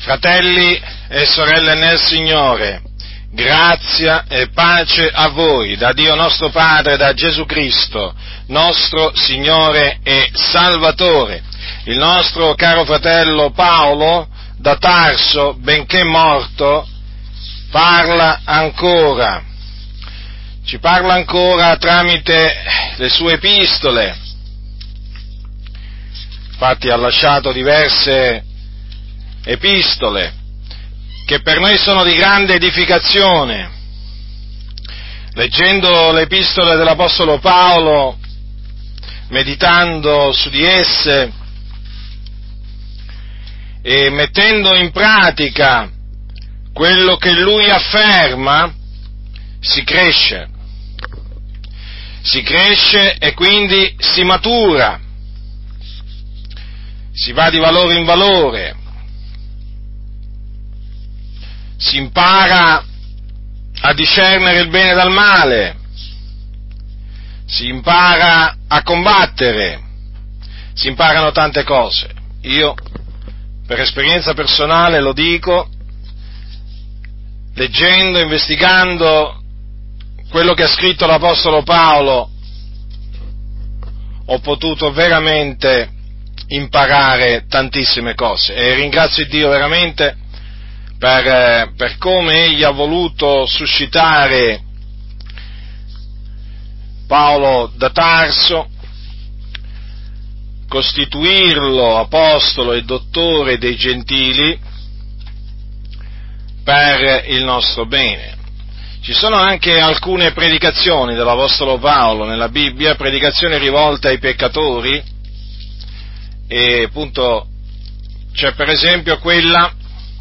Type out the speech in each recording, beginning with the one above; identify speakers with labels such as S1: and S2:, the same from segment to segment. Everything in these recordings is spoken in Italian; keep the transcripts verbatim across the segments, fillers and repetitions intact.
S1: Fratelli e sorelle nel Signore, grazia e pace a voi, da Dio nostro Padre, da Gesù Cristo, nostro Signore e Salvatore. Il nostro caro fratello Paolo, da Tarso, benché morto, parla ancora. Ci parla ancora tramite le sue epistole. Infatti ha lasciato diverse epistole che per noi sono di grande edificazione. Leggendo le epistole dell'Apostolo Paolo, meditando su di esse e mettendo in pratica quello che lui afferma, si cresce. Si cresce e quindi si matura. Si va di valore in valore. Si impara a discernere il bene dal male, si impara a combattere, si imparano tante cose. Io, per esperienza personale, lo dico, leggendo, investigando quello che ha scritto l'Apostolo Paolo, ho potuto veramente imparare tantissime cose e ringrazio Dio veramente Per, per come egli ha voluto suscitare Paolo da Tarso, costituirlo apostolo e dottore dei gentili per il nostro bene. Ci sono anche alcune predicazioni dell'apostolo Paolo nella Bibbia, predicazioni rivolte ai peccatori, e appunto c'è per esempio quella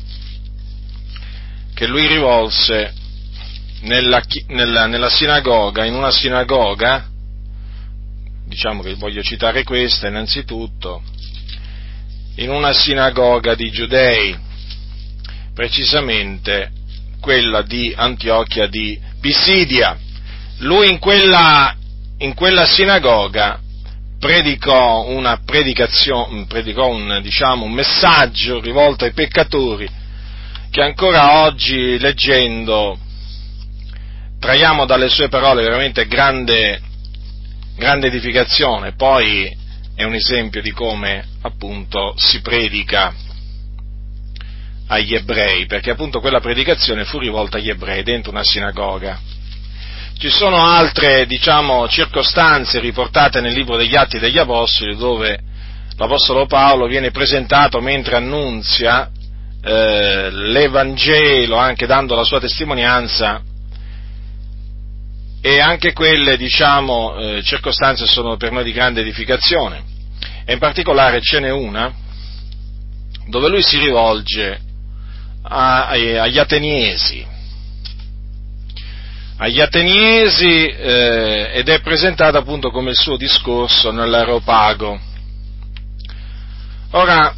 S1: che lui rivolse nella, nella, nella sinagoga, in una sinagoga, diciamo che voglio citare questa innanzitutto, in una sinagoga di giudei, precisamente quella di Antiochia di Pisidia. Lui in quella, in quella sinagoga predicò una predicazione, predicò un, diciamo, un messaggio rivolto ai peccatori, che ancora oggi, leggendo, traiamo dalle sue parole veramente grande, grande edificazione. Poi è un esempio di come, appunto, si predica agli ebrei, perché appunto quella predicazione fu rivolta agli ebrei dentro una sinagoga. Ci sono altre, diciamo, circostanze riportate nel libro degli Atti degli Apostoli, dove l'Apostolo Paolo viene presentato mentre annunzia Eh, l'Evangelo, anche dando la sua testimonianza, e anche quelle, diciamo, eh, circostanze sono per noi di grande edificazione, e in particolare ce n'è una dove lui si rivolge a, a, agli ateniesi, agli ateniesi eh, ed è presentata appunto come il suo discorso nell'Areopago. Ora,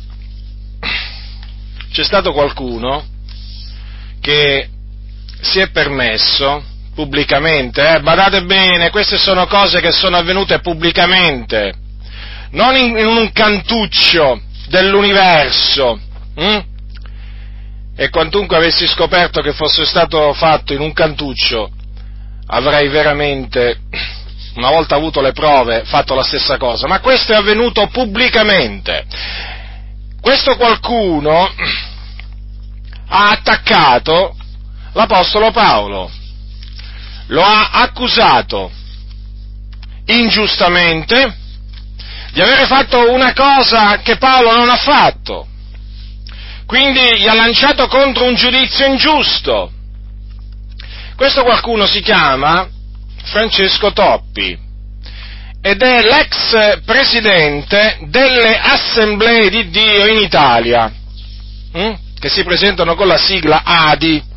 S1: c'è stato qualcuno che si è permesso pubblicamente, eh, badate bene, queste sono cose che sono avvenute pubblicamente, non in, in un cantuccio dell'universo, hm? E quantunque avessi scoperto che fosse stato fatto in un cantuccio, avrei veramente, una volta avuto le prove, fatto la stessa cosa, ma questo è avvenuto pubblicamente. Questo qualcuno ha attaccato l'Apostolo Paolo, lo ha accusato ingiustamente di avere fatto una cosa che Paolo non ha fatto, quindi gli ha lanciato contro un giudizio ingiusto. Questo qualcuno si chiama Francesco Toppi ed è l'ex presidente delle Assemblee di Dio in Italia, hm? che si presentano con la sigla A D I.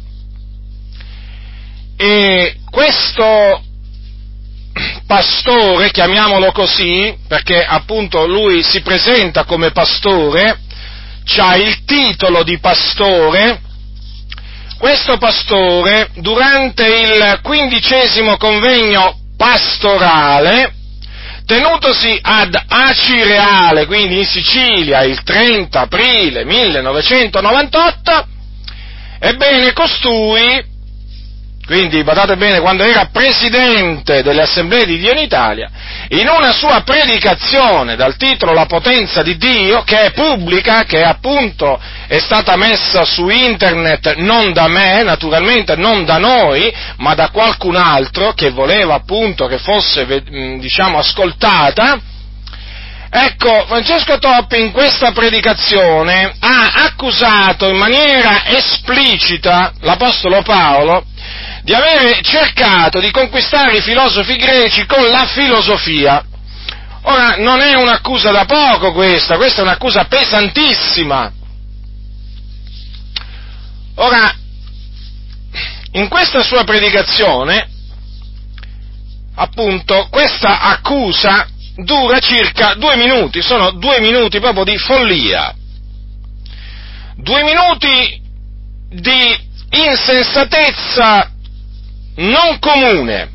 S1: E questo pastore, chiamiamolo così, perché appunto lui si presenta come pastore, c'ha il titolo di pastore. Questo pastore, durante il quindicesimo convegno pastorale, tenutosi ad Acireale, quindi in Sicilia, il trenta aprile millenovecentonovantotto, ebbene costui, quindi badate bene, quando era presidente delle Assemblee di Dio in Italia, in una sua predicazione dal titolo La potenza di Dio, che è pubblica, che appunto è stata messa su internet non da me, naturalmente non da noi, ma da qualcun altro che voleva appunto che fosse, diciamo, ascoltata. Ecco, Francesco Toppi in questa predicazione ha accusato in maniera esplicita l'Apostolo Paolo di avere cercato di conquistare i filosofi greci con la filosofia. Ora, non è un'accusa da poco questa, questa è un'accusa pesantissima. Ora, in questa sua predicazione, appunto, questa accusa dura circa due minuti, sono due minuti proprio di follia, due minuti di insensatezza non comune,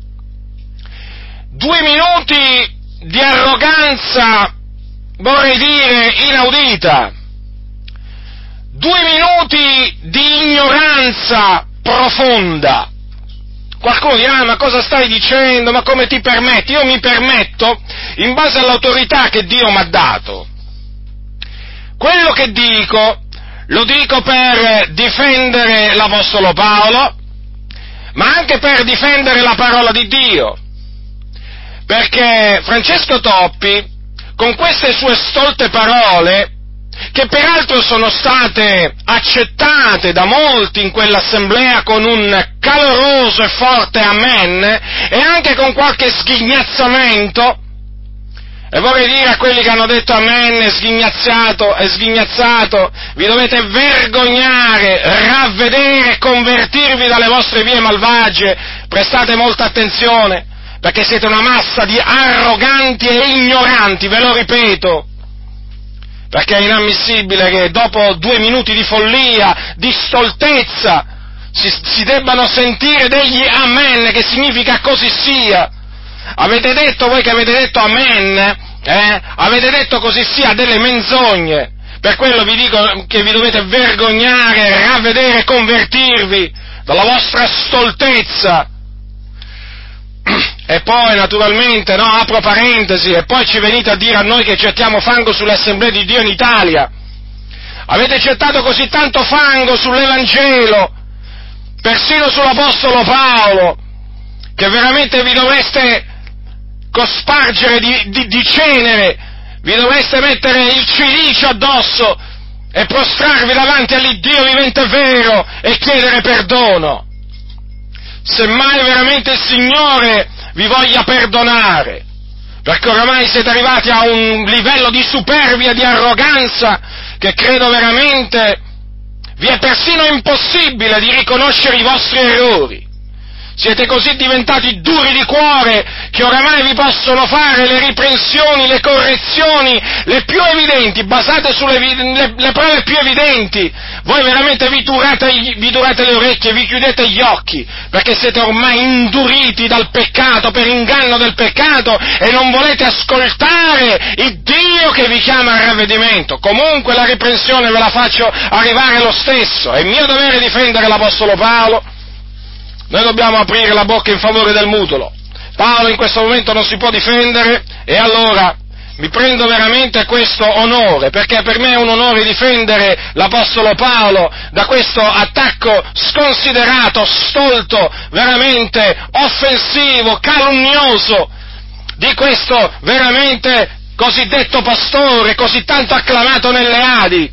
S1: due minuti di arroganza, vorrei dire, inaudita, due minuti di ignoranza profonda. Qualcuno dirà, ma cosa stai dicendo, ma come ti permetti? Io mi permetto in base all'autorità che Dio mi ha dato. Quello che dico, lo dico per difendere l'Apostolo Paolo, ma anche per difendere la parola di Dio, perché Francesco Toppi, con queste sue stolte parole, che peraltro sono state accettate da molti in quell'assemblea con un caloroso e forte amen, e anche con qualche sghignazzamento, e vorrei dire a quelli che hanno detto amen e sghignazzato, e sghignazzato, vi dovete vergognare, ravvedere e convertirvi dalle vostre vie malvagie, prestate molta attenzione, perché siete una massa di arroganti e ignoranti, ve lo ripeto, perché è inammissibile che dopo due minuti di follia, di stoltezza, si, si debbano sentire degli amen, che significa così sia. Avete detto, voi che avete detto amen, eh, avete detto così sia delle menzogne, per quello vi dico che vi dovete vergognare, ravvedere e convertirvi dalla vostra stoltezza. E poi naturalmente, no, apro parentesi, e poi ci venite a dire a noi che gettiamo fango sulle assemblee di Dio in Italia. Avete gettato così tanto fango sull'Evangelo, persino sull'Apostolo Paolo, che veramente vi dovreste cospargere di, di, di cenere, vi dovreste mettere il cilicio addosso e prostrarvi davanti all'Iddio vivente e vero e chiedere perdono. Semmai veramente il Signore vi voglia perdonare, perché oramai siete arrivati a un livello di superbia, di arroganza, che credo veramente vi è persino impossibile di riconoscere i vostri errori. Siete così diventati duri di cuore che oramai vi possono fare le riprensioni, le correzioni, le più evidenti, basate sulle le, le prove più evidenti. Voi veramente vi durate, vi durate le orecchie, vi chiudete gli occhi, perché siete ormai induriti dal peccato, per inganno del peccato, e non volete ascoltare il Dio che vi chiama al ravvedimento. Comunque la riprensione ve la faccio arrivare lo stesso, è mio dovere difendere l'Apostolo Paolo. Noi dobbiamo aprire la bocca in favore del mutolo. Paolo in questo momento non si può difendere, e allora mi prendo veramente questo onore, perché per me è un onore difendere l'Apostolo Paolo da questo attacco sconsiderato, stolto, veramente offensivo, calunnioso di questo veramente cosiddetto pastore, così tanto acclamato nelle Adi.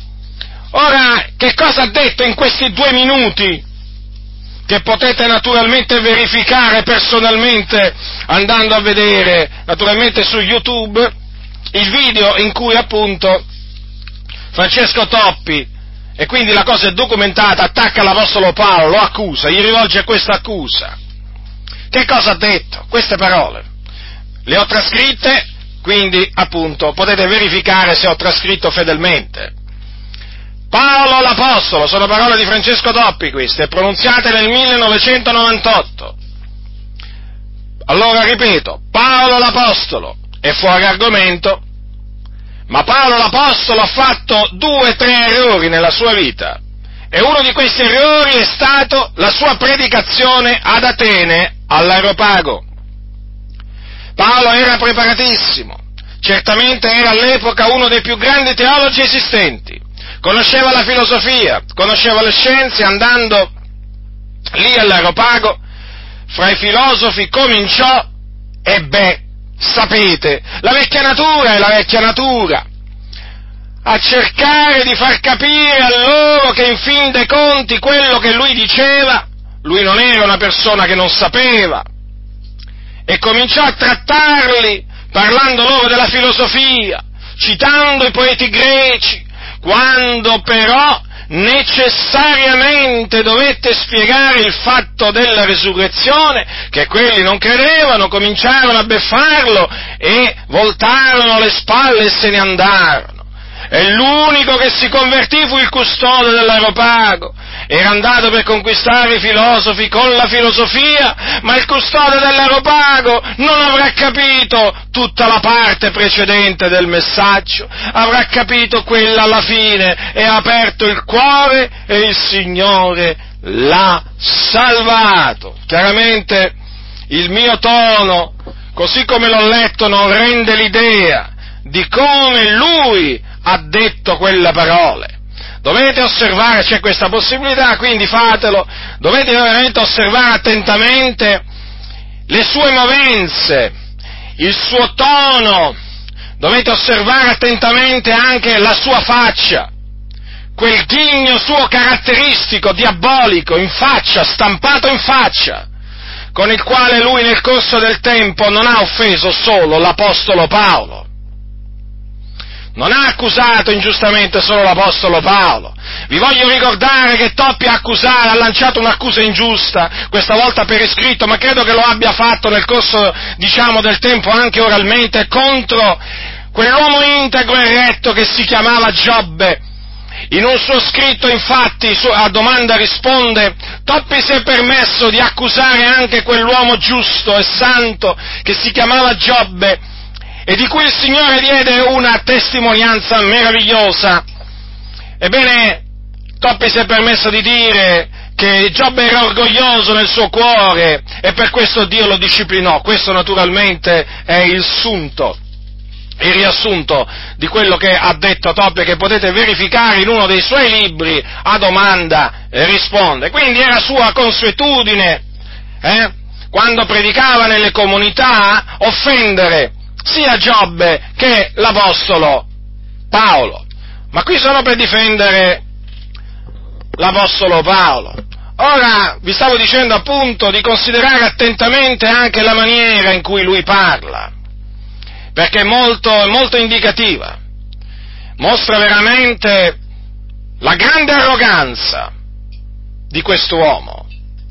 S1: Ora, che cosa ha detto in questi due minuti? Che potete naturalmente verificare personalmente andando a vedere naturalmente su YouTube il video in cui appunto Francesco Toppi, e quindi la cosa è documentata, attacca l'Apostolo Paolo, lo accusa, gli rivolge questa accusa. Che cosa ha detto? Queste parole le ho trascritte, quindi appunto potete verificare se ho trascritto fedelmente. Paolo l'Apostolo, sono parole di Francesco Toppi queste, pronunziate nel millenovecentonovantotto. Allora ripeto, Paolo l'Apostolo è fuori argomento, ma Paolo l'Apostolo ha fatto due o tre errori nella sua vita, e uno di questi errori è stato la sua predicazione ad Atene, all'Areopago. Paolo era preparatissimo, certamente era all'epoca uno dei più grandi teologi esistenti, conosceva la filosofia, conosceva le scienze, andando lì all'Areopago, fra i filosofi cominciò, e beh, sapete, la vecchia natura è la vecchia natura, a cercare di far capire a loro che in fin dei conti quello che lui diceva, lui non era una persona che non sapeva, e cominciò a trattarli parlando loro della filosofia, citando i poeti greci, quando però necessariamente dovette spiegare il fatto della resurrezione, che quelli non credevano, cominciarono a beffarlo e voltarono le spalle e se ne andarono. E l'unico che si convertì fu il custode dell'Areopago. Era andato per conquistare i filosofi con la filosofia, ma il custode dell'Areopago non avrà capito tutta la parte precedente del messaggio, avrà capito quella alla fine e ha aperto il cuore e il Signore l'ha salvato. Chiaramente il mio tono, così come l'ho letto, non rende l'idea di come lui ha detto quelle parole. Dovete osservare, c'è questa possibilità, quindi fatelo, dovete veramente osservare attentamente le sue movenze, il suo tono, dovete osservare attentamente anche la sua faccia, quel ghigno suo caratteristico, diabolico, in faccia, stampato in faccia, con il quale lui nel corso del tempo non ha offeso solo l'Apostolo Paolo, non ha accusato ingiustamente solo l'Apostolo Paolo. Vi voglio ricordare che Toppi ha accusato, ha lanciato un'accusa ingiusta, questa volta per iscritto, ma credo che lo abbia fatto nel corso, diciamo, del tempo anche oralmente, contro quell'uomo integro e retto che si chiamava Giobbe. In un suo scritto, infatti, a domanda risponde, Toppi si è permesso di accusare anche quell'uomo giusto e santo che si chiamava Giobbe, e di cui il Signore diede una testimonianza meravigliosa. Ebbene, Toppi si è permesso di dire che Giobbe era orgoglioso nel suo cuore e per questo Dio lo disciplinò. Questo naturalmente è il sunto, il riassunto di quello che ha detto Toppi, che potete verificare in uno dei suoi libri, a domanda e risponde. Quindi era sua consuetudine, eh, quando predicava nelle comunità, offendere sia Giobbe che l'Apostolo Paolo. Ma qui sono per difendere l'Apostolo Paolo. Ora, vi stavo dicendo appunto di considerare attentamente anche la maniera in cui lui parla, perché è molto, molto indicativa, mostra veramente la grande arroganza di quest'uomo.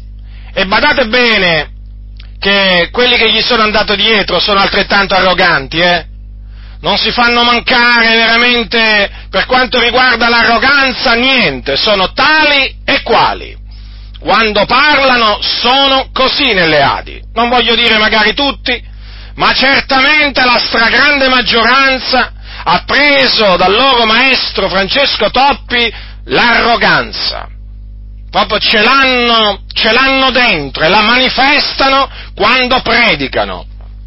S1: E badate bene che quelli che gli sono andati dietro sono altrettanto arroganti, eh? Non si fanno mancare veramente, per quanto riguarda l'arroganza, niente, sono tali e quali. Quando parlano sono così nelle Adi. Non voglio dire magari tutti, ma certamente la stragrande maggioranza ha preso dal loro maestro Francesco Toppi l'arroganza. Proprio ce l'hanno, ce l'hanno dentro e la manifestano quando predicano,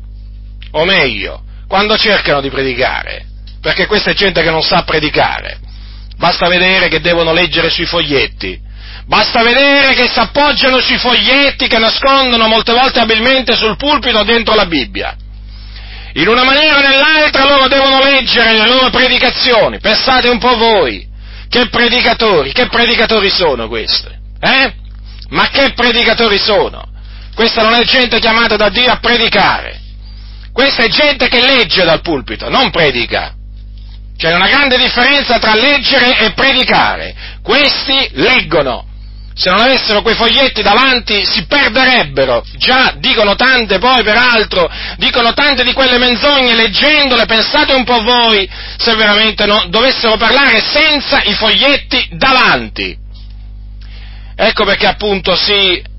S1: o meglio, quando cercano di predicare, perché questa è gente che non sa predicare. Basta vedere che devono leggere sui foglietti, basta vedere che si appoggiano sui foglietti che nascondono molte volte abilmente sul pulpito dentro la Bibbia. In una maniera o nell'altra loro devono leggere le loro predicazioni. Pensate un po' voi, che predicatori, che predicatori sono questi? Eh? Ma che predicatori sono? Questa non è gente chiamata da Dio a predicare, questa è gente che legge dal pulpito, non predica. C'è una grande differenza tra leggere e predicare. Questi leggono, se non avessero quei foglietti davanti si perderebbero, già dicono tante poi peraltro, dicono tante di quelle menzogne leggendole. Pensate un po' voi se veramente no, dovessero parlare senza i foglietti davanti. Ecco perché appunto si,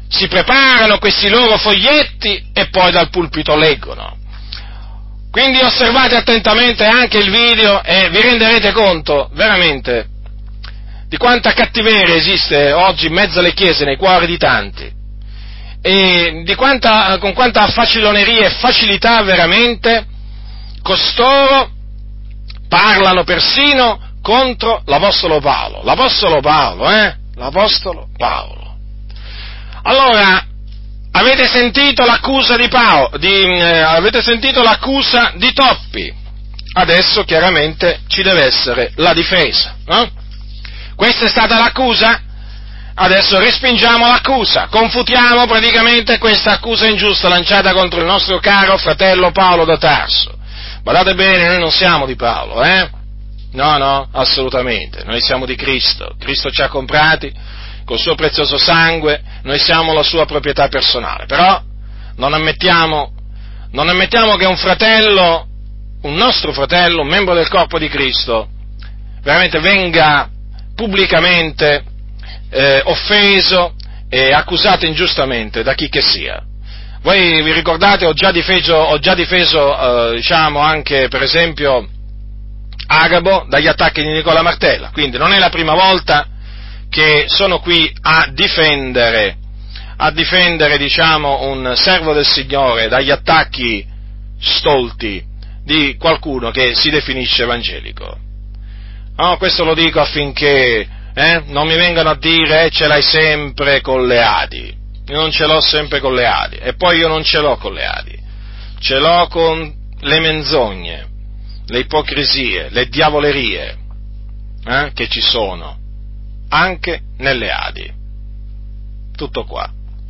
S1: si preparano questi loro foglietti e poi dal pulpito leggono. Quindi osservate attentamente anche il video e vi renderete conto veramente di quanta cattiveria esiste oggi in mezzo alle chiese, nei cuori di tanti, e di quanta, con quanta faciloneria e facilità veramente costoro parlano persino contro l'Apostolo Paolo. L'Apostolo Paolo, eh? L'Apostolo Paolo. Allora, avete sentito l'accusa di Paolo, di, eh, avete sentito l'accusa di Toppi, adesso chiaramente ci deve essere la difesa, no? Questa è stata l'accusa? Adesso respingiamo l'accusa, confutiamo praticamente questa accusa ingiusta lanciata contro il nostro caro fratello Paolo da Tarso. Guardate bene, noi non siamo di Paolo, eh? No, no, assolutamente, noi siamo di Cristo, Cristo ci ha comprati col suo prezioso sangue, noi siamo la sua proprietà personale, però non ammettiamo, non ammettiamo che un fratello, un nostro fratello, un membro del corpo di Cristo, veramente venga pubblicamente eh, offeso e accusato ingiustamente da chi che sia. Voi vi ricordate, ho già difeso, ho già difeso eh, diciamo anche per esempio Agabo dagli attacchi di Nicola Martella, quindi non è la prima volta che sono qui a difendere, a difendere diciamo un servo del Signore dagli attacchi stolti di qualcuno che si definisce evangelico. No, questo lo dico affinché eh, non mi vengano a dire eh, ce l'hai sempre con le Adi. Io non ce l'ho sempre con le Adi, e poi io non ce l'ho con le Adi, ce l'ho con le menzogne, le ipocrisie, le diavolerie eh, che ci sono anche nelle Adi. Tutto qua.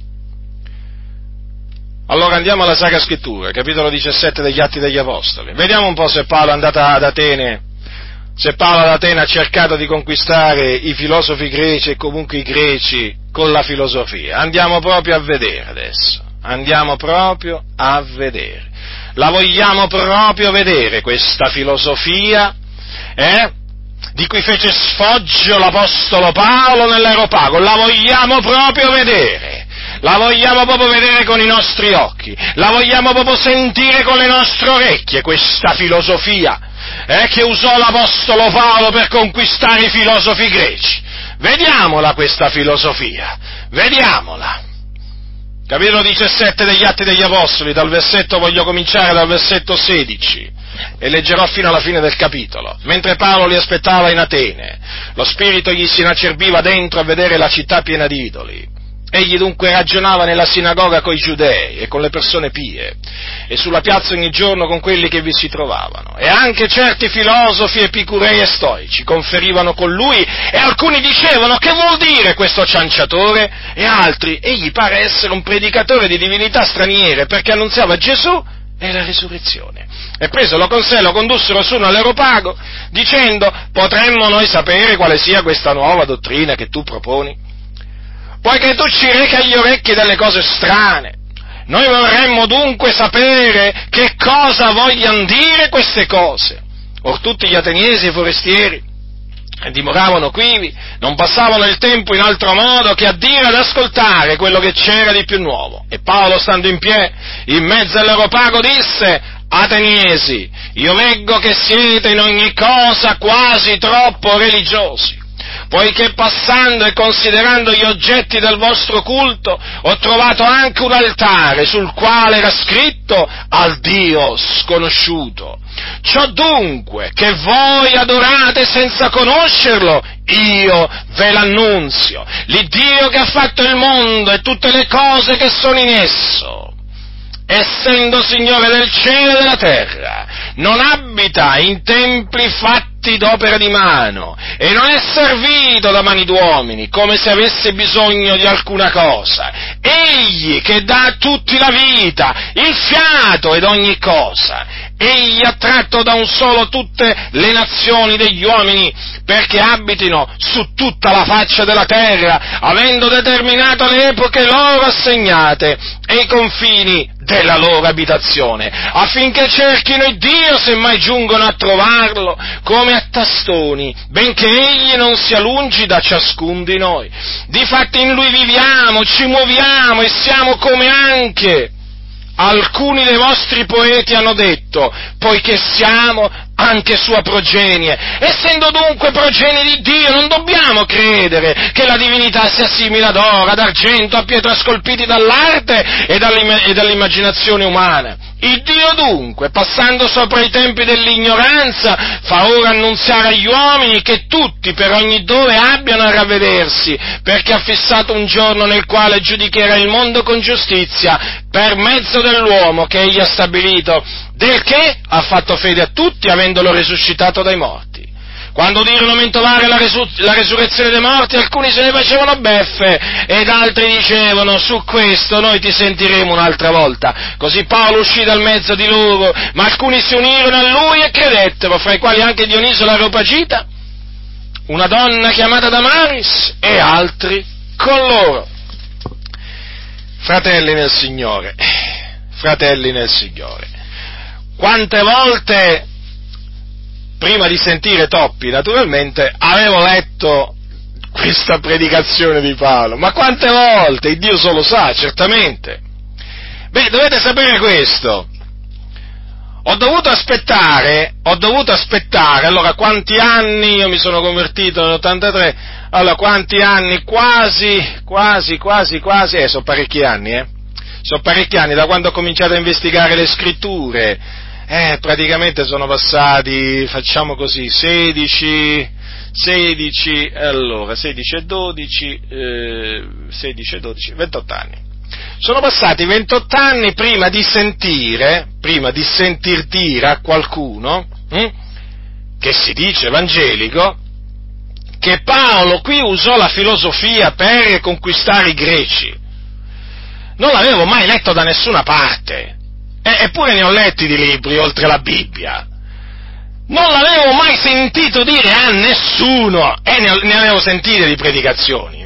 S1: Allora andiamo alla Sacra Scrittura, capitolo diciassette degli Atti degli Apostoli. Vediamo un po' se Paolo è andato ad Atene, se Paolo ad Atene ha cercato di conquistare i filosofi greci e comunque i greci con la filosofia. Andiamo proprio a vedere adesso, andiamo proprio a vedere. La vogliamo proprio vedere questa filosofia, eh? Di cui fece sfoggio l'Apostolo Paolo nell'Areopago, la vogliamo proprio vedere, la vogliamo proprio vedere con i nostri occhi, la vogliamo proprio sentire con le nostre orecchie, questa filosofia eh, che usò l'Apostolo Paolo per conquistare i filosofi greci. Vediamola questa filosofia, vediamola. Capitolo diciassette degli Atti degli Apostoli, dal versetto, voglio cominciare dal versetto sedici, e leggerò fino alla fine del capitolo. Mentre Paolo li aspettava in Atene, lo spirito gli si inacerbiva dentro a vedere la città piena di idoli. Egli dunque ragionava nella sinagoga coi giudei e con le persone pie, e sulla piazza ogni giorno con quelli che vi si trovavano. E anche certi filosofi epicurei e stoici conferivano con lui, e alcuni dicevano: che vuol dire questo cianciatore? E altri: egli pare essere un predicatore di divinità straniere, perché annunziava Gesù e la risurrezione. E presolo con sé lo condussero su all'Areopago, dicendo: potremmo noi sapere quale sia questa nuova dottrina che tu proponi? Poiché tu ci rechi agli orecchi delle cose strane, noi vorremmo dunque sapere che cosa vogliano dire queste cose. Or tutti gli ateniesi e forestieri dimoravano quivi, non passavano il tempo in altro modo che a dire ad ascoltare quello che c'era di più nuovo. E Paolo, stando in piedi in mezzo all'Areopago, disse: Ateniesi, io veggo che siete in ogni cosa quasi troppo religiosi, poiché passando e considerando gli oggetti del vostro culto ho trovato anche un altare sul quale era scritto al Dio sconosciuto. Ciò dunque che voi adorate senza conoscerlo, io ve l'annunzio, l'Iddio che ha fatto il mondo e tutte le cose che sono in esso, essendo Signore del cielo e della terra, non abita in templi fatti d'opera di mano, e non è servito da mani d'uomini, come se avesse bisogno di alcuna cosa. Egli che dà a tutti la vita, il fiato ed ogni cosa, Egli ha tratto da un solo tutte le nazioni degli uomini, perché abitino su tutta la faccia della terra, avendo determinato le epoche loro assegnate e i confini della loro abitazione, affinché cerchino il Dio se mai giungono a trovarlo, come a tastoni, benché Egli non sia lungi da ciascun di noi. Difatti in Lui viviamo, ci muoviamo e siamo come anche alcuni dei vostri poeti hanno detto, poiché siamo anche sua progenie. Essendo dunque progenie di Dio, non dobbiamo credere che la divinità sia simile ad oro, ad argento, a pietra scolpiti dall'arte e dall'immaginazione umana. Il Dio dunque, passando sopra i tempi dell'ignoranza, fa ora annunziare agli uomini che tutti per ogni dove abbiano a ravvedersi, perché ha fissato un giorno nel quale giudicherà il mondo con giustizia, per mezzo dell'uomo che egli ha stabilito, del che ha fatto fede a tutti, avendolo risuscitato dai morti. Quando udirono mentolare la, resu- la resurrezione dei morti, alcuni se ne facevano beffe, ed altri dicevano, su questo noi ti sentiremo un'altra volta. Così Paolo uscì dal mezzo di loro, ma alcuni si unirono a lui e credettero, fra i quali anche Dioniso l'Areopagita, una donna chiamata Damaris, e altri con loro. Fratelli nel Signore, fratelli nel Signore, quante volte, prima di sentire Toppi, naturalmente, avevo letto questa predicazione di Paolo, ma quante volte, Dio solo sa, certamente. Beh, dovete sapere questo, ho dovuto aspettare, ho dovuto aspettare, allora quanti anni, io mi sono convertito nell'ottantatré, allora quanti anni, quasi, quasi, quasi, quasi, eh, sono parecchi anni, eh, sono parecchi anni da quando ho cominciato a investigare le scritture. Eh, praticamente sono passati, facciamo così, sedici, sedici, allora, sedici e dodici, eh, sedici e dodici, ventotto anni. Sono passati ventotto anni prima di sentire, prima di sentir dire a qualcuno, hm, che si dice evangelico, che Paolo qui usò la filosofia per conquistare i greci. Non l'avevo mai letto da nessuna parte. Eh, eppure ne ho letti di libri, oltre la Bibbia. Non l'avevo mai sentito dire a nessuno, e eh, ne, ne avevo sentite di predicazioni.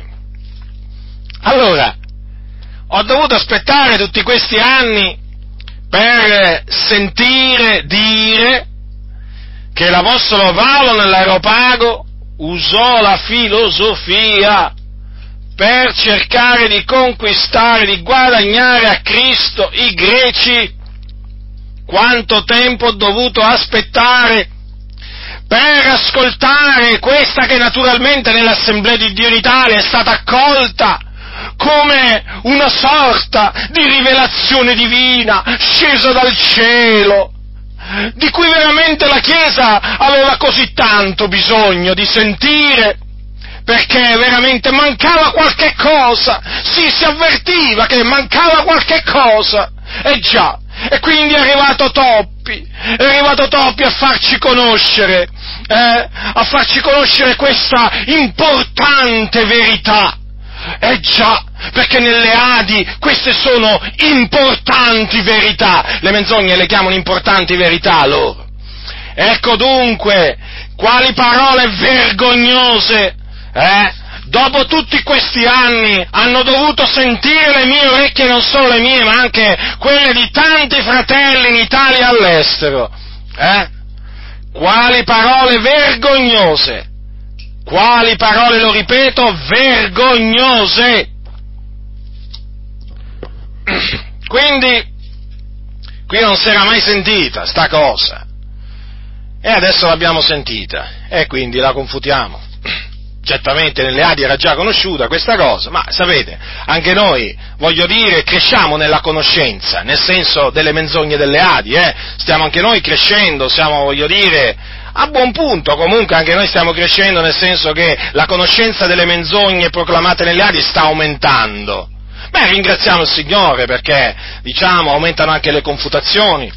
S1: Allora, ho dovuto aspettare tutti questi anni per sentire dire che l'Apostolo Paolo nell'Areopago usò la filosofia per cercare di conquistare, di guadagnare a Cristo i greci. Quanto tempo ho dovuto aspettare per ascoltare questa che naturalmente nell'Assemblea di Dio in Italia è stata accolta come una sorta di rivelazione divina scesa dal cielo, di cui veramente la Chiesa aveva così tanto bisogno di sentire, perché veramente mancava qualche cosa, sì, si avvertiva che mancava qualche cosa, e già, e quindi è arrivato Toppi, è arrivato Toppi a farci conoscere, eh, a farci conoscere questa importante verità, e già, perché nelle Adi queste sono importanti verità, le menzogne le chiamano importanti verità loro. Ecco dunque, quali parole vergognose, eh? Dopo tutti questi anni hanno dovuto sentire le mie orecchie, non solo le mie, ma anche quelle di tanti fratelli in Italia e all'estero, eh? Quali parole vergognose, quali parole, lo ripeto, vergognose. Quindi, qui non si era mai sentita sta cosa, e adesso l'abbiamo sentita, e quindi la confutiamo. Certamente nelle Adi era già conosciuta questa cosa, ma sapete, anche noi, voglio dire, cresciamo nella conoscenza, nel senso delle menzogne delle Adi, eh? Stiamo anche noi crescendo, siamo, voglio dire, a buon punto, comunque anche noi stiamo crescendo, nel senso che la conoscenza delle menzogne proclamate nelle Adi sta aumentando. Beh, ringraziamo il Signore perché, diciamo, aumentano anche le confutazioni,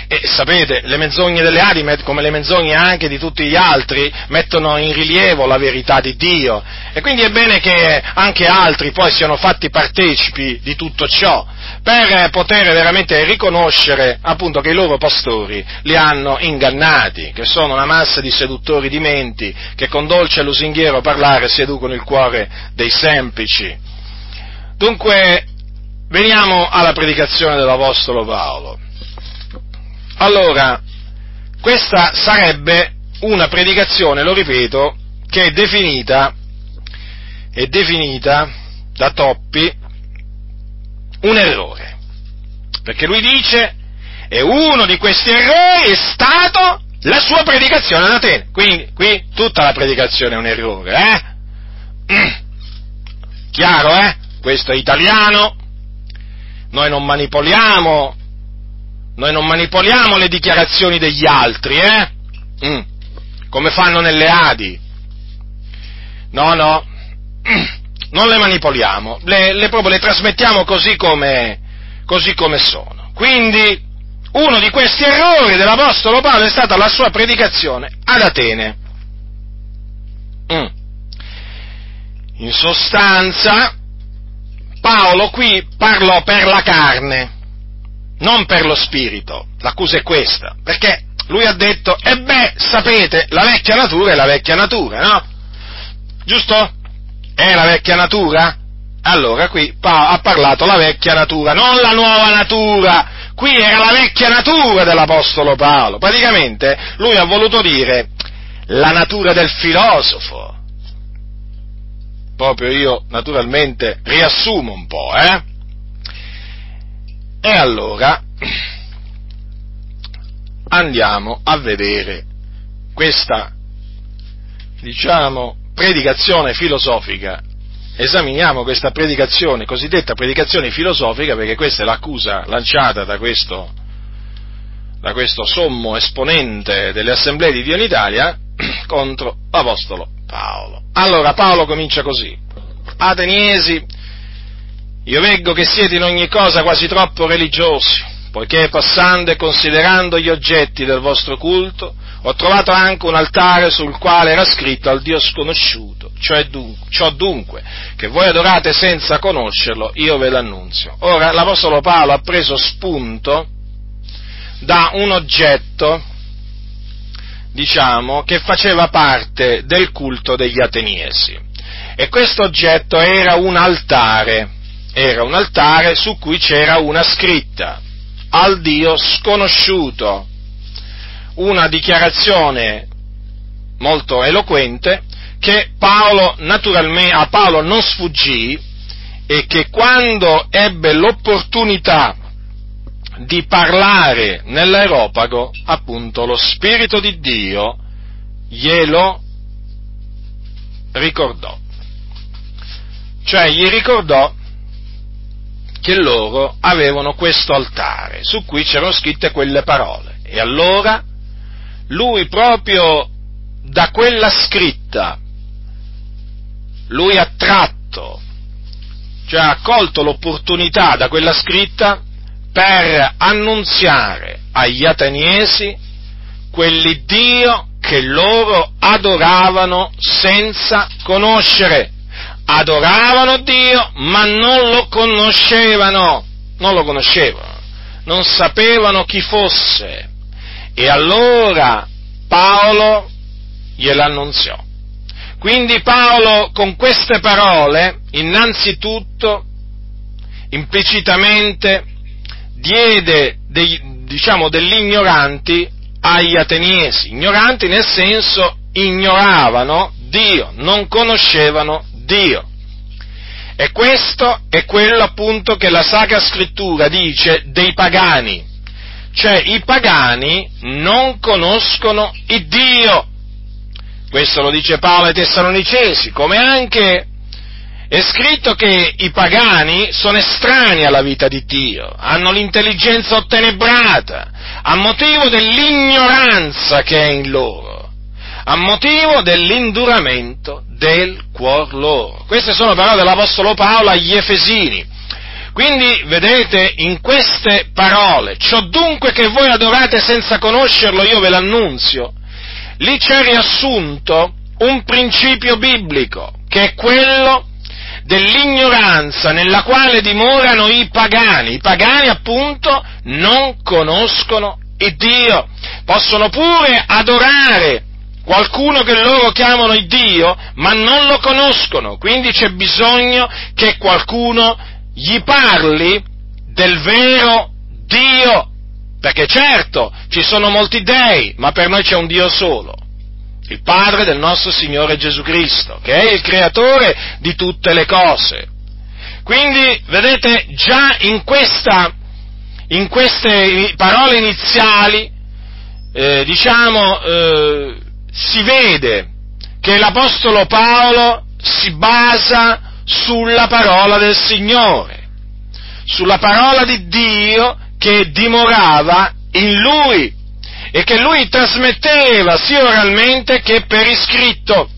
S1: E sapete, le menzogne delle Adi, come le menzogne anche di tutti gli altri, mettono in rilievo la verità di Dio, e quindi è bene che anche altri poi siano fatti partecipi di tutto ciò, per poter veramente riconoscere appunto che i loro pastori li hanno ingannati, che sono una massa di seduttori di menti, che con dolce e lusinghiero parlare seducono il cuore dei semplici. Dunque, veniamo alla predicazione dell'Apostolo Paolo. Allora, questa sarebbe una predicazione, lo ripeto, che è definita, è definita da Toppi un errore, perché lui dice, e uno di questi errori è stato la sua predicazione ad Atene. Quindi, qui tutta la predicazione è un errore, eh? Mm. Chiaro, eh? Questo è italiano, noi non manipoliamo, noi non manipoliamo le dichiarazioni degli altri, eh? Mm. Come fanno nelle Adi. No, no, non le manipoliamo, le, le proprio le trasmettiamo così come, così come sono. Quindi, uno di questi errori dell'Apostolo Paolo è stata la sua predicazione ad Atene. Mm. In sostanza, Paolo qui parlò per la carne, non per lo spirito. L'accusa è questa, perché lui ha detto, e beh, sapete, la vecchia natura è la vecchia natura, no? Giusto? È la vecchia natura? Allora qui pa- ha parlato la vecchia natura, non la nuova natura. Qui era la vecchia natura dell'Apostolo Paolo. Praticamente lui ha voluto dire la natura del filosofo. Proprio io, naturalmente, riassumo un po', eh? E allora andiamo a vedere questa, diciamo, predicazione filosofica. Esaminiamo questa predicazione, cosiddetta predicazione filosofica, perché questa è l'accusa lanciata da questo, da questo sommo esponente delle Assemblee di Dio in Italia contro l'Apostolo Paolo. Allora Paolo comincia così: Ateniesi, io veggo che siete in ogni cosa quasi troppo religiosi, poiché passando e considerando gli oggetti del vostro culto, ho trovato anche un altare sul quale era scritto al Dio sconosciuto, cioè dunque, ciò dunque che voi adorate senza conoscerlo, io ve l'annunzio. Ora l'Apostolo Paolo ha preso spunto da un oggetto, diciamo, che faceva parte del culto degli ateniesi, e questo oggetto era un altare, era un altare su cui c'era una scritta, al Dio sconosciuto, una dichiarazione molto eloquente che Paolo, naturalmente, a Paolo non sfuggì, e che quando ebbe l'opportunità di parlare nell'Areopago, appunto, lo Spirito di Dio glielo ricordò. Cioè gli ricordò che loro avevano questo altare su cui c'erano scritte quelle parole, e allora lui proprio da quella scritta, lui ha tratto, cioè ha colto l'opportunità da quella scritta per annunziare agli ateniesi quell'Iddio che loro adoravano senza conoscere. Adoravano Dio, ma non lo conoscevano, non lo conoscevano, non sapevano chi fosse. E allora Paolo gliel'annunziò. Quindi Paolo con queste parole, innanzitutto, implicitamente, diede dei, diciamo, degli ignoranti agli ateniesi, ignoranti nel senso ignoravano Dio, non conoscevano Dio. E questo è quello appunto che la Sacra Scrittura dice dei pagani, cioè i pagani non conoscono il Dio. Questo lo dice Paolo ai Tessalonicesi, come anche è scritto che i pagani sono estranei alla vita di Dio, hanno l'intelligenza ottenebrata, a motivo dell'ignoranza che è in loro, a motivo dell'induramento del cuor loro. Queste sono parole dell'Apostolo Paolo agli Efesini. Quindi, vedete, in queste parole, ciò dunque che voi adorate senza conoscerlo, io ve l'annunzio, lì c'è riassunto un principio biblico, che è quello dell'ignoranza nella quale dimorano i pagani. I pagani, appunto, non conoscono il Dio. Possono pure adorare qualcuno che loro chiamano il Dio, ma non lo conoscono. Quindi c'è bisogno che qualcuno gli parli del vero Dio. Perché certo, ci sono molti dei, ma per noi c'è un Dio solo. Il Padre del nostro Signore Gesù Cristo, che è il creatore di tutte le cose. Quindi, vedete, già in questa, in queste parole iniziali, eh, diciamo, eh, si vede che l'Apostolo Paolo si basa sulla parola del Signore, sulla parola di Dio che dimorava in lui, e che lui trasmetteva sia oralmente che per iscritto.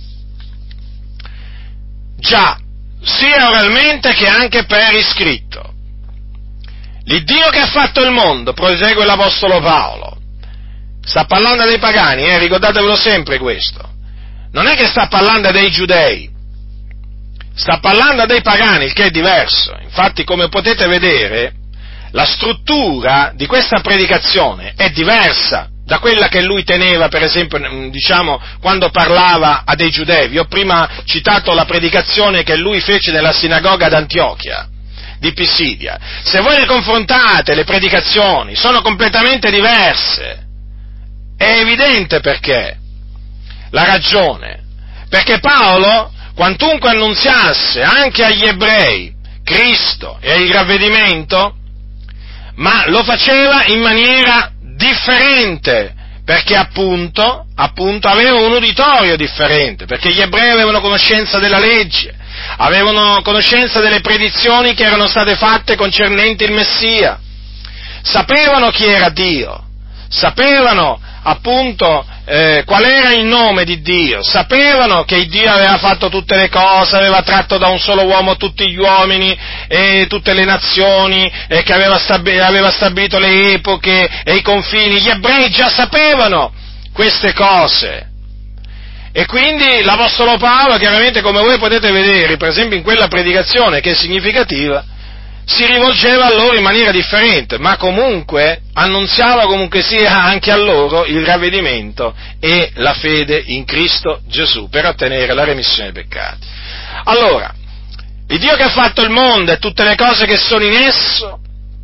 S1: Già, sia oralmente che anche per iscritto. L'Iddio che ha fatto il mondo, prosegue l'Apostolo Paolo, sta parlando dei pagani, eh, ricordatevelo sempre questo. Non è che sta parlando dei giudei, sta parlando dei pagani, il che è diverso. Infatti, come potete vedere, la struttura di questa predicazione è diversa da quella che lui teneva, per esempio, diciamo, quando parlava a dei giudei. Vi ho prima citato la predicazione che lui fece nella sinagoga d'Antiochia, di Pisidia. Se voi le confrontate, le predicazioni sono completamente diverse. È evidente perché. La ragione. Perché Paolo, quantunque annunziasse anche agli ebrei Cristo e il ravvedimento, ma lo faceva in maniera differente, perché appunto, appunto aveva un uditorio differente, perché gli ebrei avevano conoscenza della legge, avevano conoscenza delle predizioni che erano state fatte concernenti il Messia, sapevano chi era Dio, sapevano appunto eh, qual era il nome di Dio, sapevano che Dio aveva fatto tutte le cose, aveva tratto da un solo uomo tutti gli uomini e tutte le nazioni, e che aveva, stabi- aveva stabilito le epoche e i confini. Gli ebrei già sapevano queste cose. E quindi l'Apostolo Paolo, chiaramente, come voi potete vedere, per esempio in quella predicazione che è significativa, si rivolgeva a loro in maniera differente, ma comunque annunziava comunque sia anche a loro il ravvedimento e la fede in Cristo Gesù per ottenere la remissione dei peccati. Allora, il Dio che ha fatto il mondo e tutte le cose che sono in esso,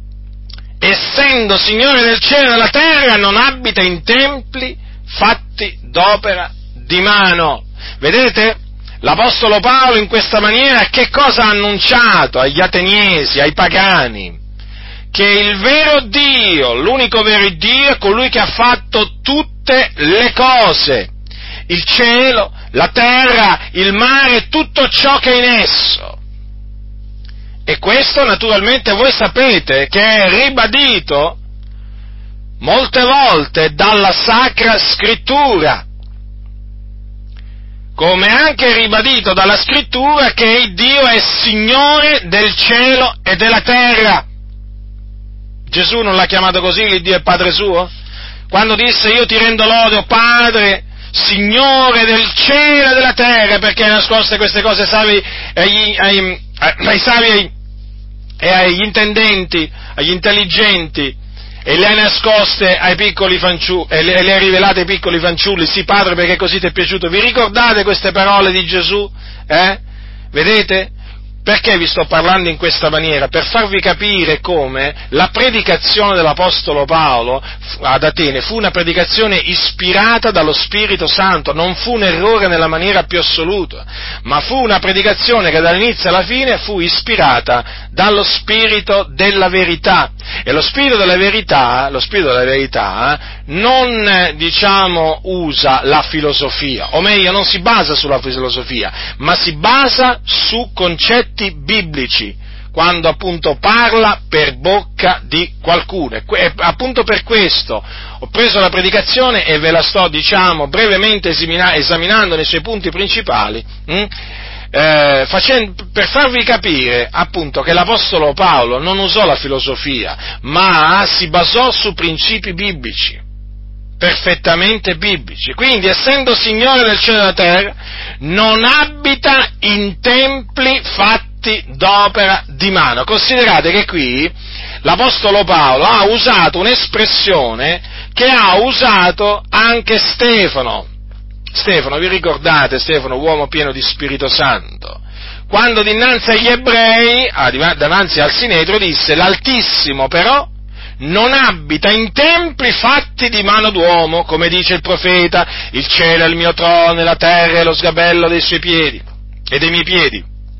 S1: essendo Signore del cielo e della terra, non abita in templi fatti d'opera di mano. Vedete? L'Apostolo Paolo in questa maniera che cosa ha annunciato agli ateniesi, ai pagani? Che il vero Dio, l'unico vero Dio, è colui che ha fatto tutte le cose, il cielo, la terra, il mare, tutto ciò che è in esso. E questo naturalmente voi sapete che è ribadito molte volte dalla Sacra Scrittura, come anche ribadito dalla Scrittura che il Dio è Signore del cielo e della terra. Gesù non l'ha chiamato così, il Dio è Padre suo? Quando disse: io ti rendo lode, o Padre, Signore del cielo e della terra, perché hai nascoste queste cose savi agli, ai, ai savi e agli intendenti, agli intelligenti, e le hai nascoste ai piccoli fanciulli, e le, le hai rivelate ai piccoli fanciulli. Sì, Padre, perché così ti è piaciuto. Vi ricordate queste parole di Gesù? Eh? Vedete? Perché vi sto parlando in questa maniera? Per farvi capire come la predicazione dell'Apostolo Paolo ad Atene fu una predicazione ispirata dallo Spirito Santo, non fu un errore nella maniera più assoluta, ma fu una predicazione che dall'inizio alla fine fu ispirata dallo Spirito della verità. E lo Spirito della verità, lo Spirito della verità non, diciamo, usa la filosofia, o meglio, non si basa sulla filosofia, ma si basa su concetti biblici, quando appunto parla per bocca di qualcuno. E appunto per questo ho preso la predicazione e ve la sto, diciamo, brevemente esaminando nei suoi punti principali, hm? eh, facendo, per farvi capire appunto che l'Apostolo Paolo non usò la filosofia, ma si basò su principi biblici, perfettamente biblici. Quindi, essendo Signore del cielo e della terra, non abita in templi fatti d'opera di mano. Considerate che qui l'Apostolo Paolo ha usato un'espressione che ha usato anche Stefano. Stefano, vi ricordate, Stefano, uomo pieno di Spirito Santo, quando dinanzi agli ebrei, davanti al Sinedrio, disse: l'Altissimo però non abita in templi fatti di mano d'uomo, come dice il profeta, il cielo è il mio trono e la terra è lo sgabello dei suoi piedi e dei miei piedi.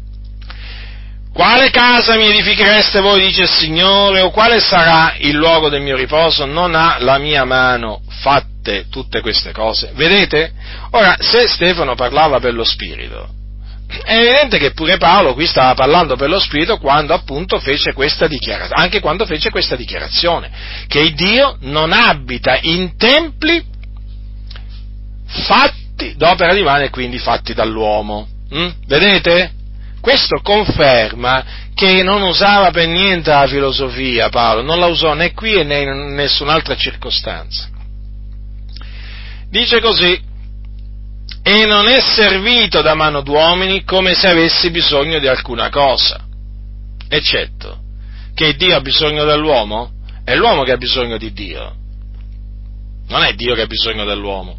S1: Quale casa mi edifichereste voi, dice il Signore, o quale sarà il luogo del mio riposo? Non ha la mia mano fatte tutte queste cose? Vedete? Ora, se Stefano parlava per lo Spirito, è evidente che pure Paolo qui stava parlando per lo Spirito quando appunto fece questa dichiarazione, anche quando fece questa dichiarazione, che il Dio non abita in templi fatti d'opera di mano e quindi fatti dall'uomo. Mm? Vedete? Questo conferma che non usava per niente la filosofia Paolo, non la usò né qui né in nessun'altra circostanza. Dice così: e non è servito da mano d'uomini come se avessi bisogno di alcuna cosa, eccetto che Dio ha bisogno dell'uomo? È l'uomo che ha bisogno di Dio, non è Dio che ha bisogno dell'uomo.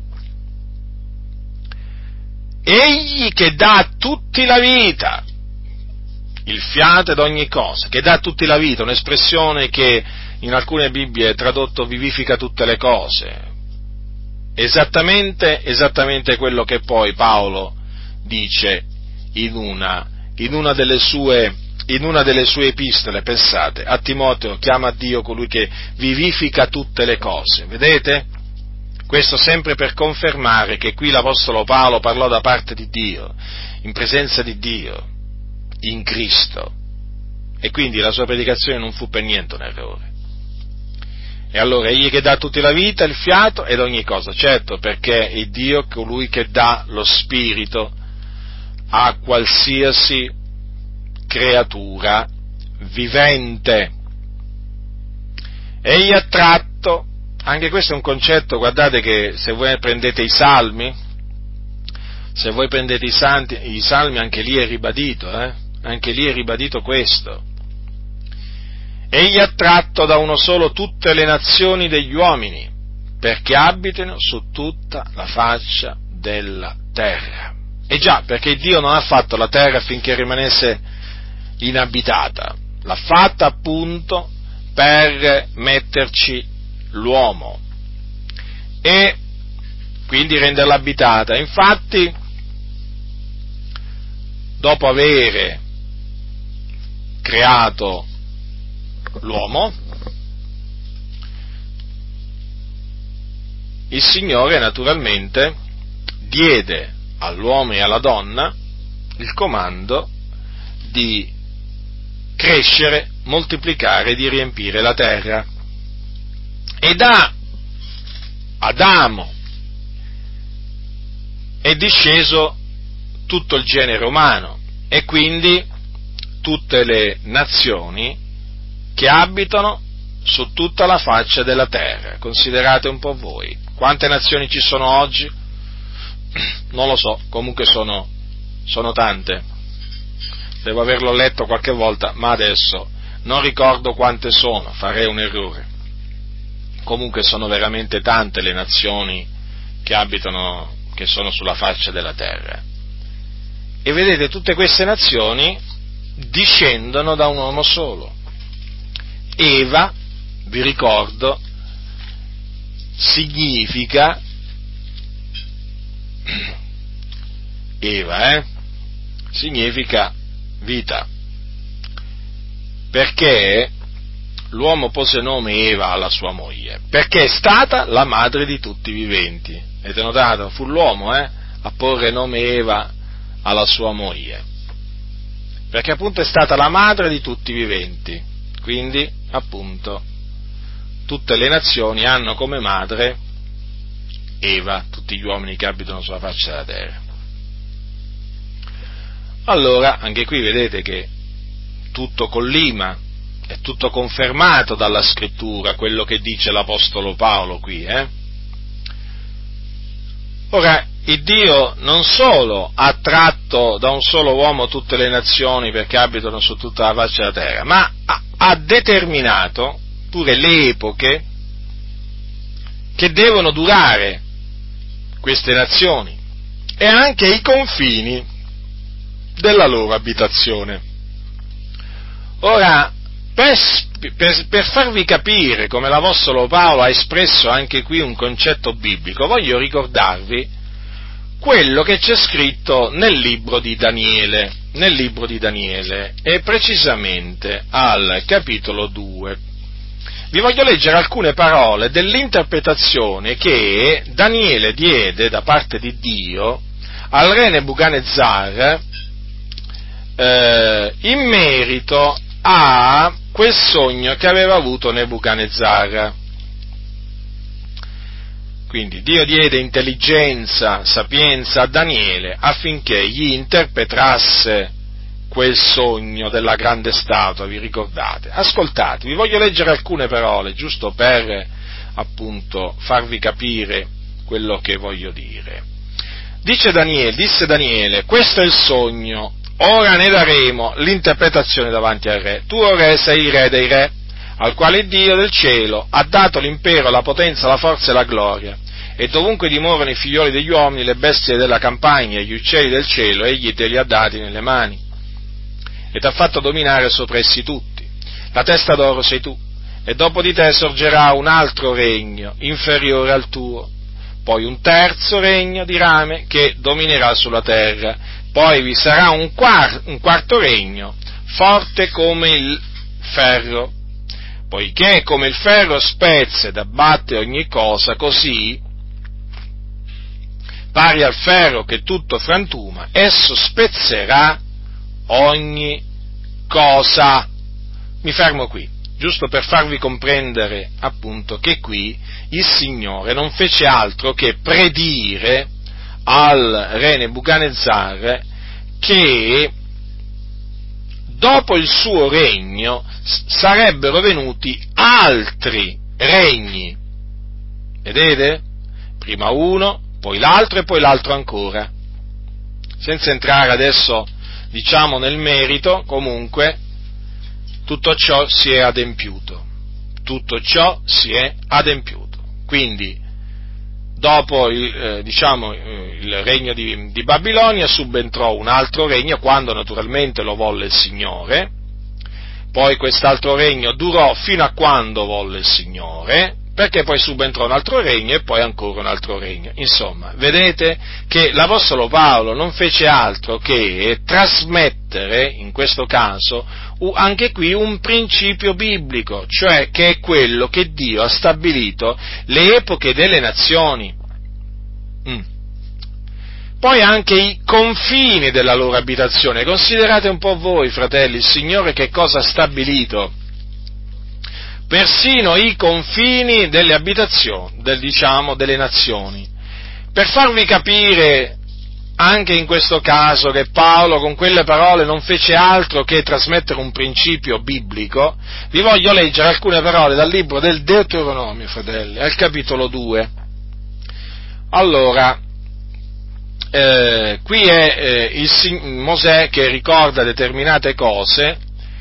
S1: Egli che dà a tutti la vita, il fiato ed ogni cosa, che dà a tutti la vita, un'espressione che in alcune Bibbie è tradotto vivifica tutte le cose, esattamente, esattamente quello che poi Paolo dice in una, in una delle sue, in una delle sue epistole, pensate, a Timoteo, chiama a Dio colui che vivifica tutte le cose, vedete? Questo sempre per confermare che qui l'Apostolo Paolo parlò da parte di Dio, in presenza di Dio, in Cristo, e quindi la sua predicazione non fu per niente un errore. E allora egli che dà a tutti la vita, il fiato ed ogni cosa, certo, perché è Dio colui che dà lo spirito a qualsiasi creatura vivente. Egli ha tratto, anche questo è un concetto, guardate che se voi prendete i salmi, se voi prendete i, santi, i salmi anche lì è ribadito, eh? Anche lì è ribadito questo. Egli ha tratto da uno solo tutte le nazioni degli uomini, perché abitino su tutta la faccia della terra. E già, perché Dio non ha fatto la terra affinché rimanesse inabitata, l'ha fatta appunto per metterci l'uomo e quindi renderla abitata. Infatti, dopo avere creato l'uomo, il Signore naturalmente diede all'uomo e alla donna il comando di crescere, moltiplicare e di riempire la terra. E da Adamo è disceso tutto il genere umano e quindi tutte le nazioni che abitano su tutta la faccia della terra. Considerate un po' voi, quante nazioni ci sono oggi? Non lo so, comunque sono, sono tante. Devo averlo letto qualche volta, ma adesso non ricordo quante sono, farei un errore. Comunque sono veramente tante le nazioni che abitano, che sono sulla faccia della terra. E vedete, tutte queste nazioni discendono da un uomo solo. Eva, vi ricordo, significa Eva, eh? Significa vita, perché l'uomo pose nome Eva alla sua moglie, perché è stata la madre di tutti i viventi. Avete notato? Fu l'uomo, eh, a porre nome Eva alla sua moglie, perché appunto è stata la madre di tutti i viventi, quindi appunto tutte le nazioni hanno come madre Eva, tutti gli uomini che abitano sulla faccia della terra. allora anche qui vedete che tutto collima, è tutto confermato dalla Scrittura, quello che dice l'Apostolo Paolo qui, eh? Ora, il Dio non solo ha tratto da un solo uomo tutte le nazioni perché abitano su tutta la faccia della terra, ma ha, ha determinato pure le epoche che devono durare queste nazioni e anche i confini della loro abitazione. Ora, per, per, per farvi capire come l'Apostolo Paolo ha espresso anche qui un concetto biblico, voglio ricordarvi quello che c'è scritto nel libro di Daniele, nel libro di Daniele, e precisamente al capitolo due. Vi voglio leggere alcune parole dell'interpretazione che Daniele diede da parte di Dio al re Nebuchadnezzar eh, in merito a quel sogno che aveva avuto Nebuchadnezzar. Quindi Dio diede intelligenza, sapienza a Daniele affinché gli interpretasse quel sogno della grande statua, vi ricordate? Ascoltate, vi voglio leggere alcune parole, giusto per, appunto, farvi capire quello che voglio dire. Dice Daniele, disse Daniele, questo è il sogno, ora ne daremo l'interpretazione davanti al re. Tu, o re, sei il re dei re, al quale il Dio del cielo ha dato l'impero, la potenza, la forza e la gloria. E dovunque dimorano i figlioli degli uomini, le bestie della campagna e gli uccelli del cielo, egli te li ha dati nelle mani. E t'ha fatto dominare sopra essi tutti. La testa d'oro sei tu, e dopo di te sorgerà un altro regno, inferiore al tuo, poi un terzo regno di rame che dominerà sulla terra, poi vi sarà un, quar- un quarto regno, forte come il ferro, poiché come il ferro spezza ed abbatte ogni cosa, così, pari al ferro che tutto frantuma, esso spezzerà ogni cosa. Mi fermo qui, giusto per farvi comprendere appunto che qui il Signore non fece altro che predire al re Nebuchadnezzar che dopo il suo regno sarebbero venuti altri regni. Vedete? Prima uno, poi l'altro e poi l'altro ancora. Senza entrare adesso, diciamo, nel merito, comunque, tutto ciò si è adempiuto. Tutto ciò si è adempiuto. Quindi, dopo il, eh, diciamo, il regno di, di Babilonia subentrò un altro regno, quando naturalmente lo volle il Signore. Poi quest'altro regno durò fino a quando volle il Signore, perché poi subentrò un altro regno e poi ancora un altro regno. Insomma, vedete che l'Apostolo Paolo non fece altro che trasmettere, in questo caso, anche qui un principio biblico, cioè che è quello che Dio ha stabilito le epoche delle nazioni. Mm. Poi anche i confini della loro abitazione. Considerate un po' voi, fratelli, il Signore che cosa ha stabilito. Persino i confini delle abitazioni, del, diciamo, delle nazioni. Per farvi capire anche in questo caso che Paolo con quelle parole non fece altro che trasmettere un principio biblico, vi voglio leggere alcune parole dal libro del Deuteronomio, fratelli, al capitolo due. Allora, eh, qui è eh, il Mosè che ricorda determinate cose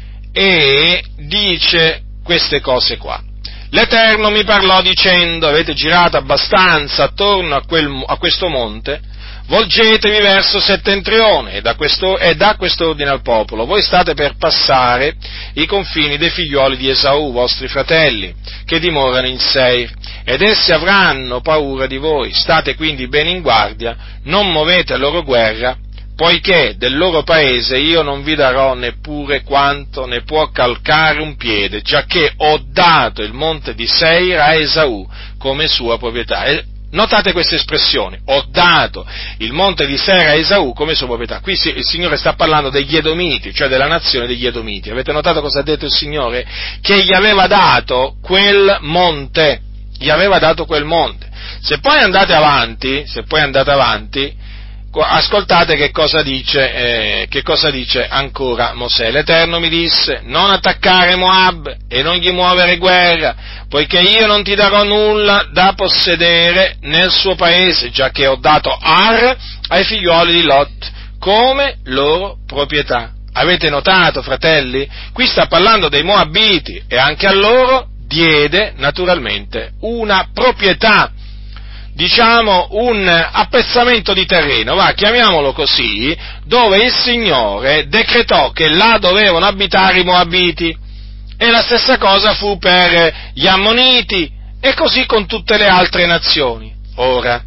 S1: e dice queste cose qua. L'Eterno mi parlò dicendo, avete girato abbastanza attorno a, quel, a questo monte, volgetevi verso settentrione e da questo, e dà quest'ordine al popolo, voi state per passare i confini dei figlioli di Esaù, vostri fratelli, che dimorano in Seir, ed essi avranno paura di voi, state quindi bene in guardia, non movete a loro guerra, poiché del loro paese io non vi darò neppure quanto ne può calcare un piede, giacché ho dato il monte di Seir a Esaù come sua proprietà. E notate questa espressione, ho dato il monte di Seir a Esaù come sua proprietà. Qui il Signore sta parlando degli Edomiti, cioè della nazione degli Edomiti. Avete notato cosa ha detto il Signore? Che gli aveva dato quel monte, gli aveva dato quel monte. Se poi andate avanti, se poi andate avanti, ascoltate che cosa dice, eh, che cosa dice ancora Mosè. L'Eterno mi disse: non attaccare Moab e non gli muovere guerra, poiché io non ti darò nulla da possedere nel suo paese, giacché ho dato Ar ai figlioli di Lot come loro proprietà. Avete notato, fratelli? Qui sta parlando dei Moabiti, e anche a loro diede naturalmente una proprietà, diciamo un appezzamento di terreno, va, chiamiamolo così, dove il Signore decretò che là dovevano abitare i Moabiti, e la stessa cosa fu per gli Ammoniti, e così con tutte le altre nazioni. Ora,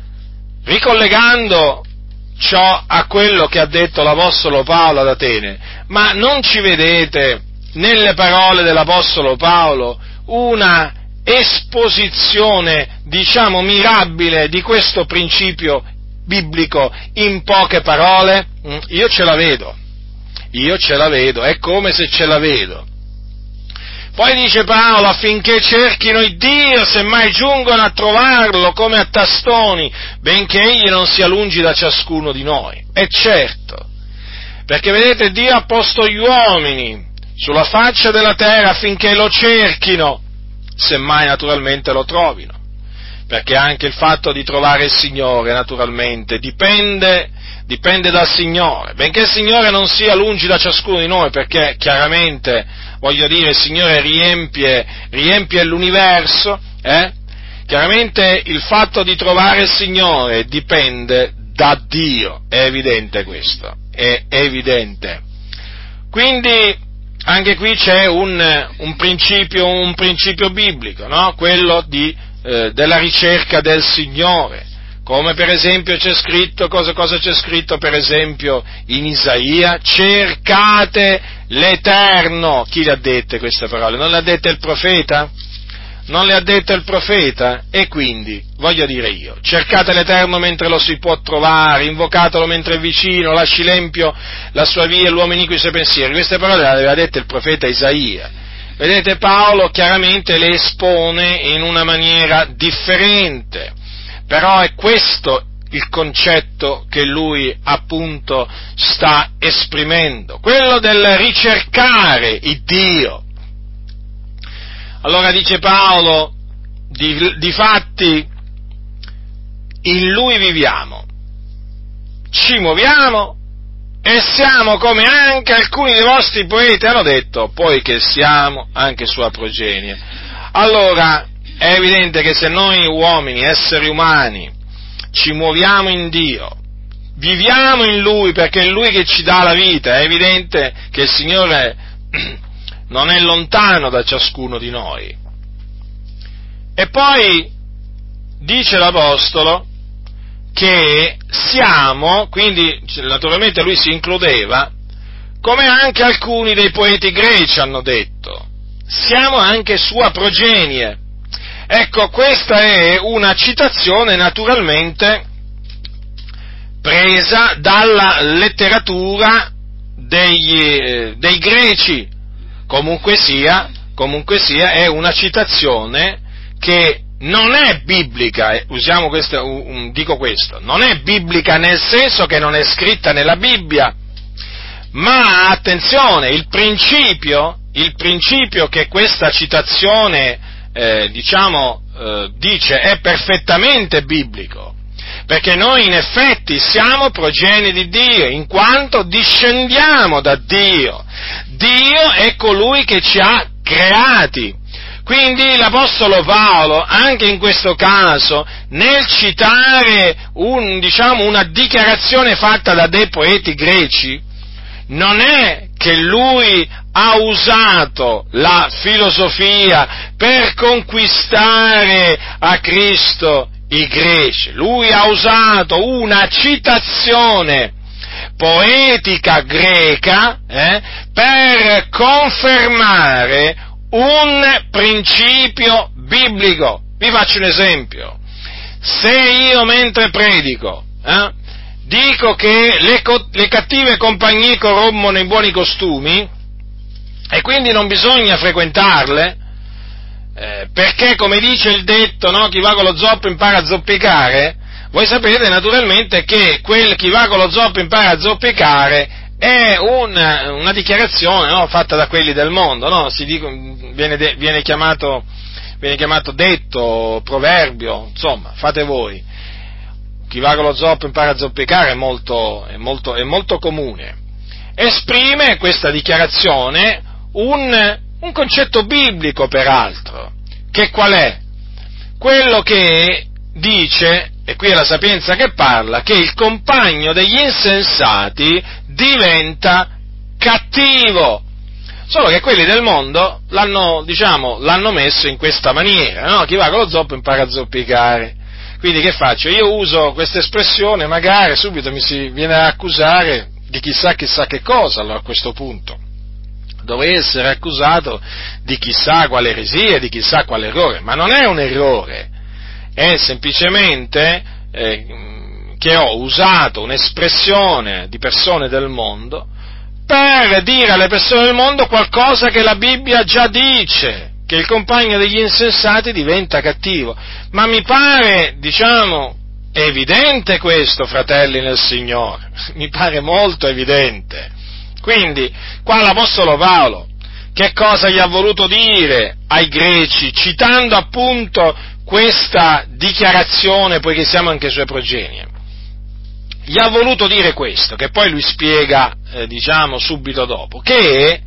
S1: ricollegando ciò a quello che ha detto l'Apostolo Paolo ad Atene, ma non ci vedete nelle parole dell'Apostolo Paolo una esposizione, diciamo, mirabile di questo principio biblico in poche parole? Io ce la vedo, io ce la vedo, è come se ce la vedo. Poi dice Paolo: affinché cerchino il Dio, semmai giungono a trovarlo come a tastoni, benché egli non sia lungi da ciascuno di noi. E certo, perché vedete, Dio ha posto gli uomini sulla faccia della terra affinché lo cerchino, semmai naturalmente lo trovino, perché anche il fatto di trovare il Signore naturalmente dipende, dipende dal Signore, benché il Signore non sia lungi da ciascuno di noi, perché chiaramente, voglio dire, il Signore riempie, riempie l'universo, eh? Chiaramente il fatto di trovare il Signore dipende da Dio, è evidente questo, è evidente. Quindi anche qui c'è un, un principio, un principio biblico, no? Quello di, eh, della ricerca del Signore, come per esempio c'è scritto, cosa, cosa c'è scritto per esempio in Isaia? Cercate l'Eterno. Chi le ha dette queste parole? Non le ha dette il profeta? Non le ha dette il profeta? E quindi, voglio dire io, cercate l'Eterno mentre lo si può trovare, invocatelo mentre è vicino, lasci l'empio la sua via e l'uomo iniquo i suoi pensieri. Queste parole le aveva dette il profeta Isaia. Vedete, Paolo chiaramente le espone in una maniera differente, però è questo il concetto che lui appunto sta esprimendo, quello del ricercare il Dio. Allora dice Paolo, di, di fatti in lui viviamo, ci muoviamo e siamo come anche alcuni dei vostri poeti hanno detto, poiché siamo anche sua progenie. Allora è evidente che se noi uomini, esseri umani, ci muoviamo in Dio, viviamo in Lui, perché è Lui che ci dà la vita, è evidente che il Signore non è lontano da ciascuno di noi. E poi dice l'Apostolo che siamo, quindi naturalmente lui si includeva, come anche alcuni dei poeti greci hanno detto, siamo anche sua progenie. Ecco, questa è una citazione naturalmente presa dalla letteratura degli, eh, dei greci. Comunque sia, comunque sia, è una citazione che non è biblica, eh, usiamo questo, um, dico questo, non è biblica nel senso che non è scritta nella Bibbia, ma attenzione, il principio, il principio che questa citazione, eh, diciamo, eh, dice è perfettamente biblico, perché noi in effetti siamo progenie di Dio, in quanto discendiamo da Dio. Dio è colui che ci ha creati. Quindi l'Apostolo Paolo, anche in questo caso, nel citare un, diciamo, una dichiarazione fatta da dei poeti greci, non è che lui ha usato la filosofia per conquistare a Cristo i greci, lui ha usato una citazione poetica greca eh, per confermare un principio biblico. Vi faccio un esempio: se io mentre predico eh, dico che le, co- le cattive compagnie corrompono i buoni costumi e quindi non bisogna frequentarle, eh, perché come dice il detto, no, chi va con lo zoppo impara a zoppicare, voi sapete naturalmente che quel chi va con lo zoppo impara a zoppicare è una, una dichiarazione, no, fatta da quelli del mondo, no? Si dico, viene, de, viene, chiamato, viene chiamato detto, proverbio, insomma, fate voi. Chi va con lo zoppo impara a zoppicare è molto, è molto, è molto comune. Esprime questa dichiarazione un, un concetto biblico, peraltro, che qual è? Quello che dice, e qui è la Sapienza che parla, che il compagno degli insensati diventa cattivo. Solo che quelli del mondo l'hanno, diciamo, l'hanno messo in questa maniera, no? Chi va con lo zoppo impara a zoppicare. Quindi che faccio? Io uso questa espressione, magari subito mi si viene a accusare di chissà chissà che cosa, allora a questo punto. Dovrei essere accusato di chissà quale eresia, di chissà quale errore, ma non è un errore, è semplicemente eh, che ho usato un'espressione di persone del mondo per dire alle persone del mondo qualcosa che la Bibbia già dice, che il compagno degli insensati diventa cattivo. Ma mi pare, diciamo, evidente questo, fratelli nel Signore, mi pare molto evidente. Quindi, qua l'Apostolo Paolo, che cosa gli ha voluto dire ai greci, citando appunto questa dichiarazione, poiché siamo anche suoi progenie? Gli ha voluto dire questo, che poi lui spiega, eh, diciamo, subito dopo, che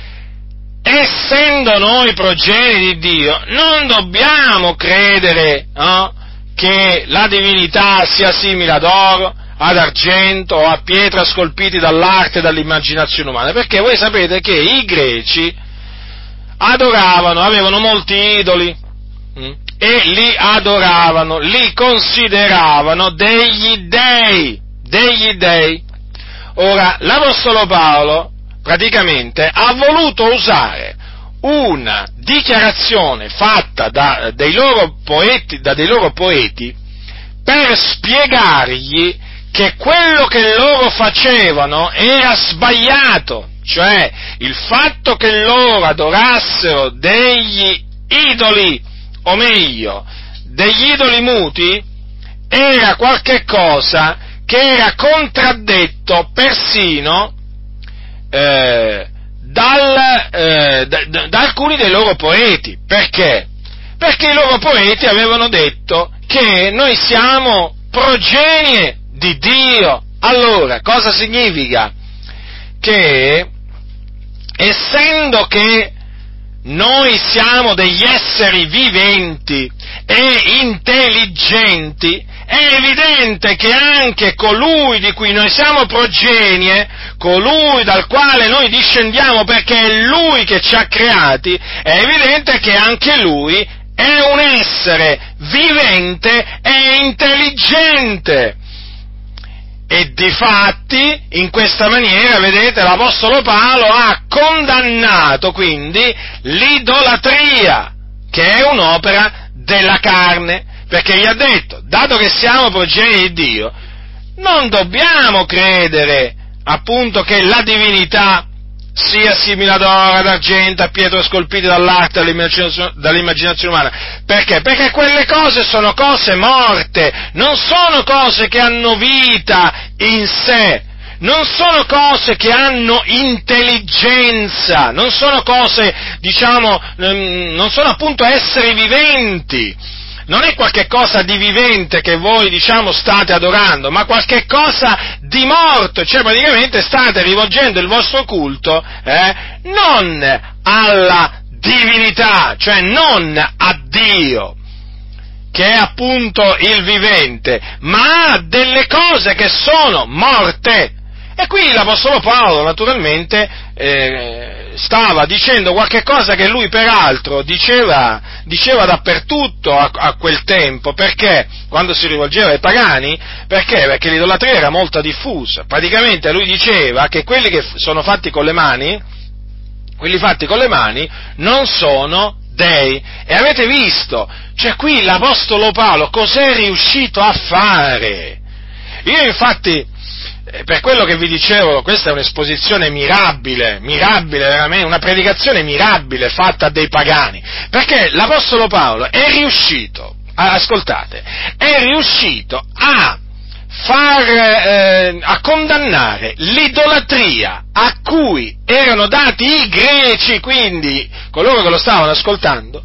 S1: essendo noi progenie di Dio, non dobbiamo credere, no, che la divinità sia simile ad oro, ad argento o a pietra scolpiti dall'arte e dall'immaginazione umana, perché voi sapete che i greci adoravano, avevano molti idoli mh, e li adoravano, li consideravano degli dei, degli dei. Ora, l'Apostolo Paolo praticamente ha voluto usare una dichiarazione fatta da dei loro poeti, da dei loro poeti per spiegargli che quello che loro facevano era sbagliato, cioè il fatto che loro adorassero degli idoli, o meglio, degli idoli muti, era qualche cosa che era contraddetto persino eh, dal, eh, da, da, da alcuni dei loro poeti. Perché? Perché i loro poeti avevano detto che noi siamo progenie di Dio. Allora, cosa significa? Che essendo che noi siamo degli esseri viventi e intelligenti, è evidente che anche colui di cui noi siamo progenie, colui dal quale noi discendiamo perché è Lui che ci ha creati, è evidente che anche Lui è un essere vivente e intelligente. E difatti, in questa maniera, vedete, l'Apostolo Paolo ha condannato quindi l'idolatria, che è un'opera della carne, perché gli ha detto, dato che siamo progenie di Dio, non dobbiamo credere, appunto, che la divinità sia simile ad oro, ad argento, a pietre scolpite dall'arte, dall'immaginazione umana. Perché? Perché quelle cose sono cose morte, non sono cose che hanno vita in sé, non sono cose che hanno intelligenza, non sono cose, diciamo, non sono appunto esseri viventi. Non è qualche cosa di vivente che voi, diciamo, state adorando, ma qualche cosa di morto, cioè praticamente state rivolgendo il vostro culto eh, non alla divinità, cioè non a Dio, che è appunto il vivente, ma a delle cose che sono morte. E qui l'Apostolo Paolo, naturalmente, eh, stava dicendo qualche cosa che lui peraltro diceva, diceva dappertutto a, a quel tempo, perché quando si rivolgeva ai pagani, perché? Perché l'idolatria era molto diffusa. Praticamente lui diceva che quelli che sono fatti con le mani, quelli fatti con le mani non sono dei. E avete visto, cioè qui l'Apostolo Paolo cos'è riuscito a fare? Io infatti, per quello che vi dicevo, questa è un'esposizione mirabile, mirabile veramente, una predicazione mirabile fatta a dei pagani, perché l'Apostolo Paolo è riuscito ascoltate, è riuscito a far, eh, a condannare l'idolatria a cui erano dati i greci, quindi coloro che lo stavano ascoltando,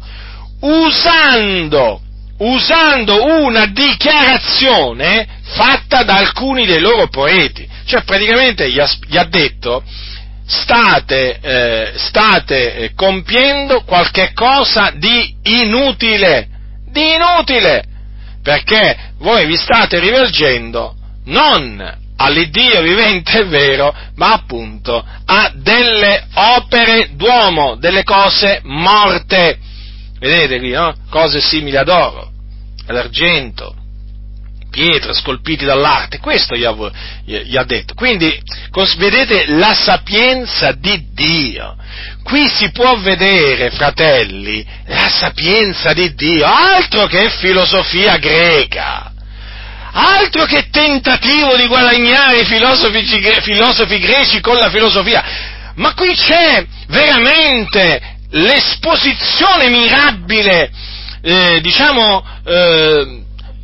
S1: usando, usando una dichiarazione fatta da alcuni dei loro poeti. Cioè praticamente gli ha, gli ha detto: state, eh, state eh, compiendo qualche cosa di inutile, di inutile, perché voi vi state rivolgendo non all'Iddio vivente e vero, ma appunto a delle opere d'uomo, delle cose morte. Vedete qui, no? Cose simili ad oro, ad argento, pietra, scolpiti dall'arte. Questo gli ha, gli ha detto. Quindi, vedete la sapienza di Dio. Qui si può vedere, fratelli, la sapienza di Dio, altro che filosofia greca, altro che tentativo di guadagnare i filosofi, filosofi greci con la filosofia, ma qui c'è veramente l'esposizione mirabile, eh, diciamo, eh,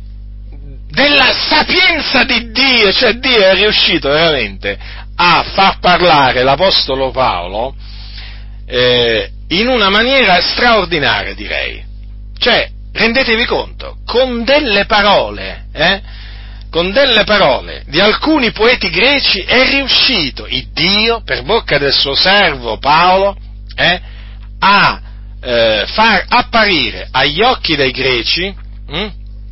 S1: della sapienza di Dio, cioè Dio è riuscito veramente a far parlare l'Apostolo Paolo eh, in una maniera straordinaria, direi. Cioè, rendetevi conto, con delle parole, eh, con delle parole di alcuni poeti greci è riuscito il Dio, per bocca del suo servo Paolo, eh, a eh, far apparire agli occhi dei greci hm,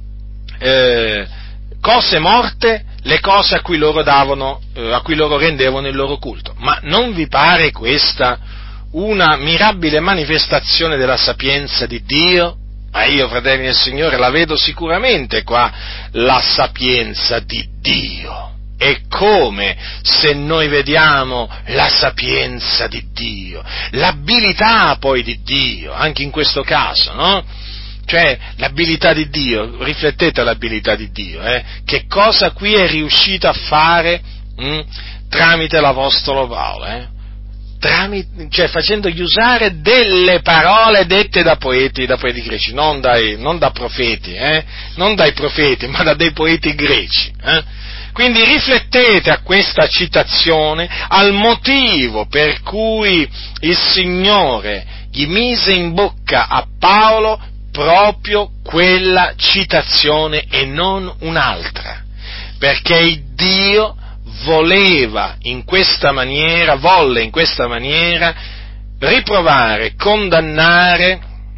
S1: eh, cose morte, le cose a cui loro davano, eh, a cui loro rendevano il loro culto. Ma non vi pare questa una mirabile manifestazione della sapienza di Dio? Ma io, fratelli del Signore, la vedo sicuramente qua, la sapienza di Dio. E come se noi vediamo la sapienza di Dio, l'abilità poi di Dio, anche in questo caso, no? Cioè, l'abilità di Dio, riflettete l'abilità di Dio, eh? Che cosa qui è riuscito a fare hm, tramite l'Apostolo Paolo, eh? Tramite, cioè facendogli usare delle parole dette da poeti, da poeti greci, non, dai, non da profeti, eh? Non dai profeti, ma da dei poeti greci, eh? Quindi riflettete a questa citazione, al motivo per cui il Signore gli mise in bocca a Paolo proprio quella citazione e non un'altra, perché il Dio voleva in questa maniera, volle in questa maniera riprovare, condannare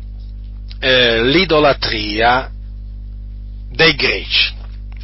S1: eh, l'idolatria dei greci.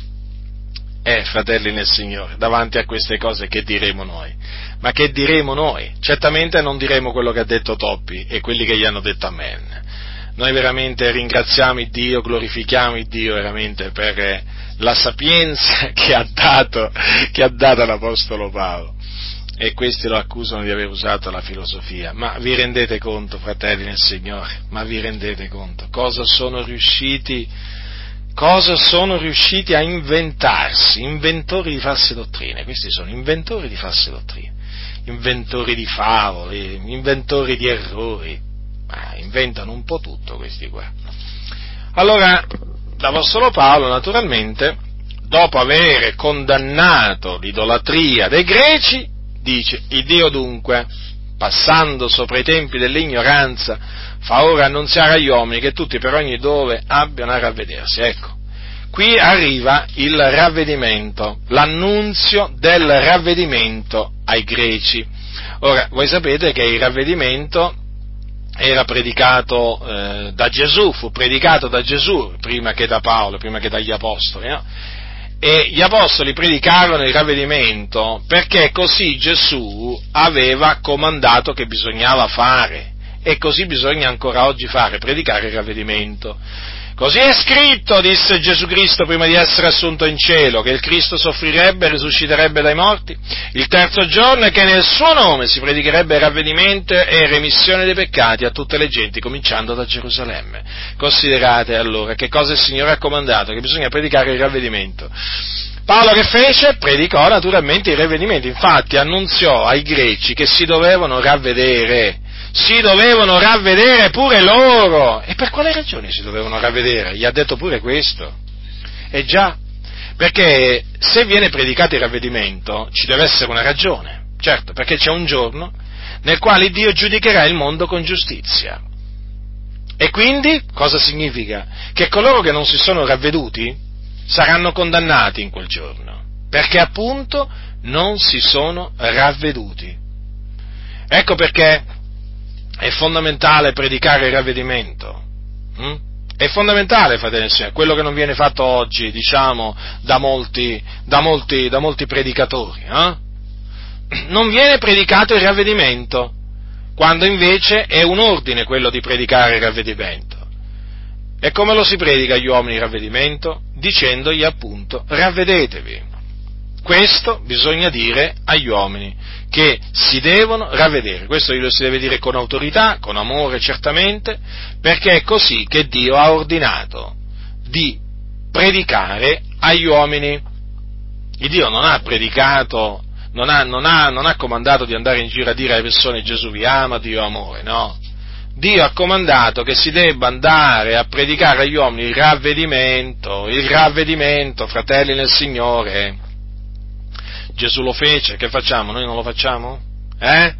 S1: Eh, fratelli nel Signore, davanti a queste cose che diremo noi? Ma che diremo noi? Certamente non diremo quello che ha detto Toppi e quelli che gli hanno detto amen. Noi veramente ringraziamo il Dio, glorifichiamo il Dio veramente per la sapienza che ha dato, che ha dato all'Apostolo Paolo. E questi lo accusano di aver usato la filosofia. Ma vi rendete conto, fratelli nel Signore? Ma vi rendete conto? Cosa sono riusciti Cosa sono riusciti a inventarsi? Inventori di false dottrine, questi sono inventori di false dottrine, inventori di favole, inventori di errori, ma inventano un po' tutto questi qua. Allora, l'Apostolo Paolo, naturalmente, dopo aver condannato l'idolatria dei greci, dice: il Dio dunque, passando sopra i tempi dell'ignoranza, fa ora annunziare agli uomini che tutti per ogni dove abbiano a ravvedersi. Ecco, qui arriva il ravvedimento, l'annunzio del ravvedimento ai greci. Ora, voi sapete che il ravvedimento era predicato eh, da Gesù, fu predicato da Gesù prima che da Paolo, prima che dagli apostoli, no? E gli apostoli predicarono il ravvedimento perché così Gesù aveva comandato che bisognava fare. E così bisogna ancora oggi fare, predicare il ravvedimento. Così è scritto, disse Gesù Cristo prima di essere assunto in cielo, che il Cristo soffrirebbe e risusciterebbe dai morti il terzo giorno e che nel suo nome si predicherebbe il ravvedimento e remissione dei peccati a tutte le genti, cominciando da Gerusalemme. Considerate allora che cosa il Signore ha comandato, che bisogna predicare il ravvedimento. Paolo che fece? Predicò naturalmente il ravvedimento, infatti annunziò ai greci che si dovevano ravvedere. si dovevano ravvedere pure loro. E per quale ragione si dovevano ravvedere? Gli ha detto pure questo. E già, perché se viene predicato il ravvedimento ci deve essere una ragione, certo, perché c'è un giorno nel quale Dio giudicherà il mondo con giustizia. E quindi cosa significa? Che coloro che non si sono ravveduti saranno condannati in quel giorno, perché appunto non si sono ravveduti. Ecco perché è fondamentale predicare il ravvedimento. Hm? È fondamentale, fratelli e sorelle, quello che non viene fatto oggi, diciamo, da molti, da molti, da molti predicatori. Eh? Non viene predicato il ravvedimento, quando invece è un ordine quello di predicare il ravvedimento. E come lo si predica agli uomini il ravvedimento? Dicendogli appunto, ravvedetevi. Questo bisogna dire agli uomini, che si devono ravvedere. Questo lo si deve dire con autorità, con amore certamente, perché è così che Dio ha ordinato di predicare agli uomini. Il Dio non ha predicato, non ha, non ha, non ha comandato di andare in giro a dire alle persone Gesù vi ama, Dio è amore, no. Dio ha comandato che si debba andare a predicare agli uomini il ravvedimento, il ravvedimento, fratelli nel Signore. Gesù lo fece, che facciamo? Noi non lo facciamo? Eh?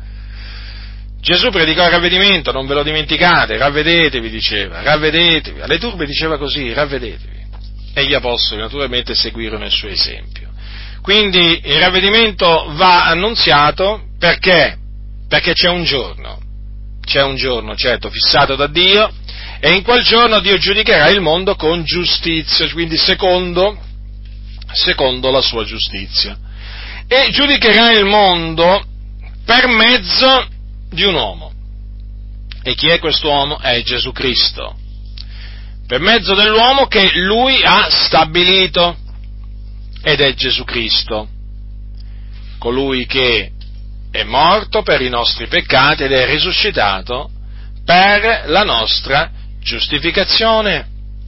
S1: Gesù predicò il ravvedimento, non ve lo dimenticate, ravvedetevi, diceva, ravvedetevi. Alle turbe diceva così, ravvedetevi. E gli apostoli naturalmente seguirono il suo esempio. Quindi il ravvedimento va annunziato perché? Perché c'è un giorno, c'è un giorno, certo, fissato da Dio, e in quel giorno Dio giudicherà il mondo con giustizia, quindi secondo, secondo la sua giustizia. E giudicherà il mondo per mezzo di un uomo. E chi è quest'uomo? È Gesù Cristo. Per mezzo dell'uomo che lui ha stabilito, ed è Gesù Cristo, colui che è morto per i nostri peccati ed è risuscitato per la nostra giustificazione.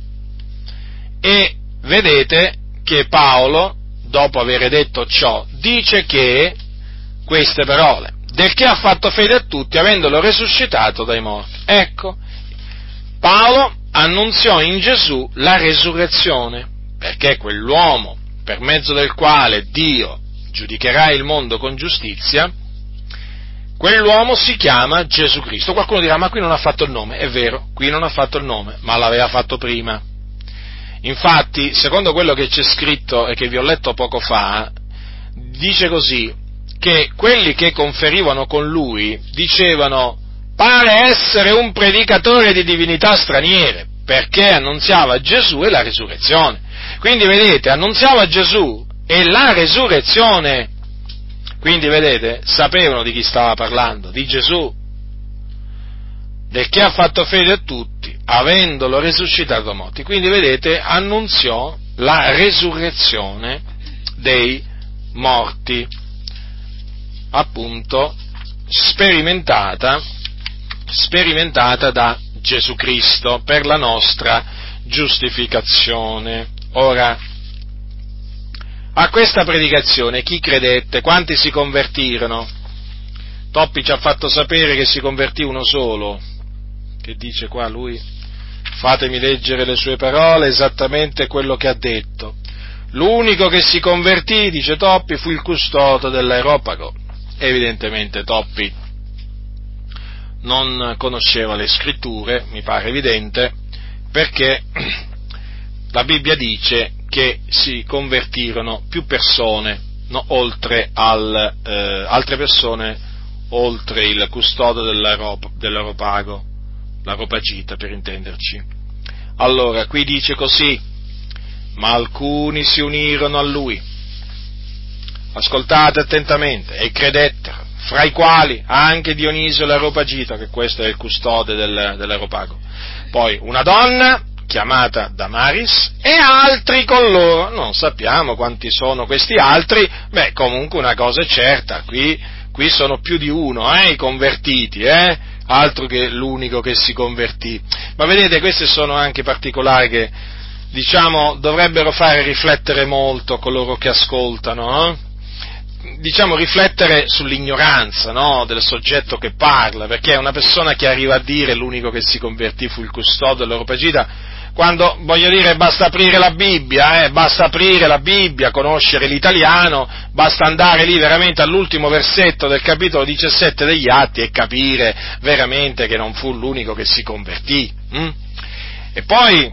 S1: E vedete che Paolo, dopo aver detto ciò, dice che queste parole, del che ha fatto fede a tutti, avendolo risuscitato dai morti. Ecco, Paolo annunziò in Gesù la resurrezione, perché quell'uomo, per mezzo del quale Dio giudicherà il mondo con giustizia, quell'uomo si chiama Gesù Cristo. Qualcuno dirà, ma qui non ha fatto il nome. È vero, qui non ha fatto il nome, ma l'aveva fatto prima. Infatti, secondo quello che c'è scritto e che vi ho letto poco fa, dice così, che quelli che conferivano con lui dicevano, pare essere un predicatore di divinità straniere, perché annunziava Gesù e la risurrezione. Quindi vedete, annunziava Gesù e la risurrezione. Quindi vedete, sapevano di chi stava parlando, di Gesù, del che ha fatto fede a tutti, avendolo risuscitato da morti. Quindi vedete, annunziò la resurrezione dei morti, appunto sperimentata, sperimentata da Gesù Cristo per la nostra giustificazione. Ora, a questa predicazione chi credette? Quanti si convertirono? Toppi ci ha fatto sapere che si convertì uno solo. Che dice qua lui? Fatemi leggere le sue parole, esattamente quello che ha detto. L'unico che si convertì, dice Toppi, fu il custode dell'Areopago. Evidentemente Toppi non conosceva le scritture, mi pare evidente, perché la Bibbia dice che si convertirono più persone, no, oltre al, eh, altre persone, oltre il custode dell'Areopago, l'Areopagita per intenderci. Allora, qui dice così, ma alcuni si unirono a lui, ascoltate attentamente, e credettero, fra i quali anche Dionisio l'Areopagita, che questo è il custode del, dell'Areopago, poi una donna chiamata Damaris e altri con loro, non sappiamo quanti sono questi altri, beh comunque una cosa è certa, qui, qui sono più di uno, eh, i convertiti, eh, altro che l'unico che si convertì, ma vedete questi sono anche particolari che, diciamo, dovrebbero fare riflettere molto coloro che ascoltano, eh? diciamo, riflettere sull'ignoranza, no, del soggetto che parla, perché è una persona che arriva a dire l'unico che si convertì fu il custode dell'Areopagita, quando, voglio dire, basta aprire la Bibbia, eh, basta aprire la Bibbia, conoscere l'italiano, basta andare lì veramente all'ultimo versetto del capitolo diciassette degli Atti e capire veramente che non fu l'unico che si convertì. Hm? E poi,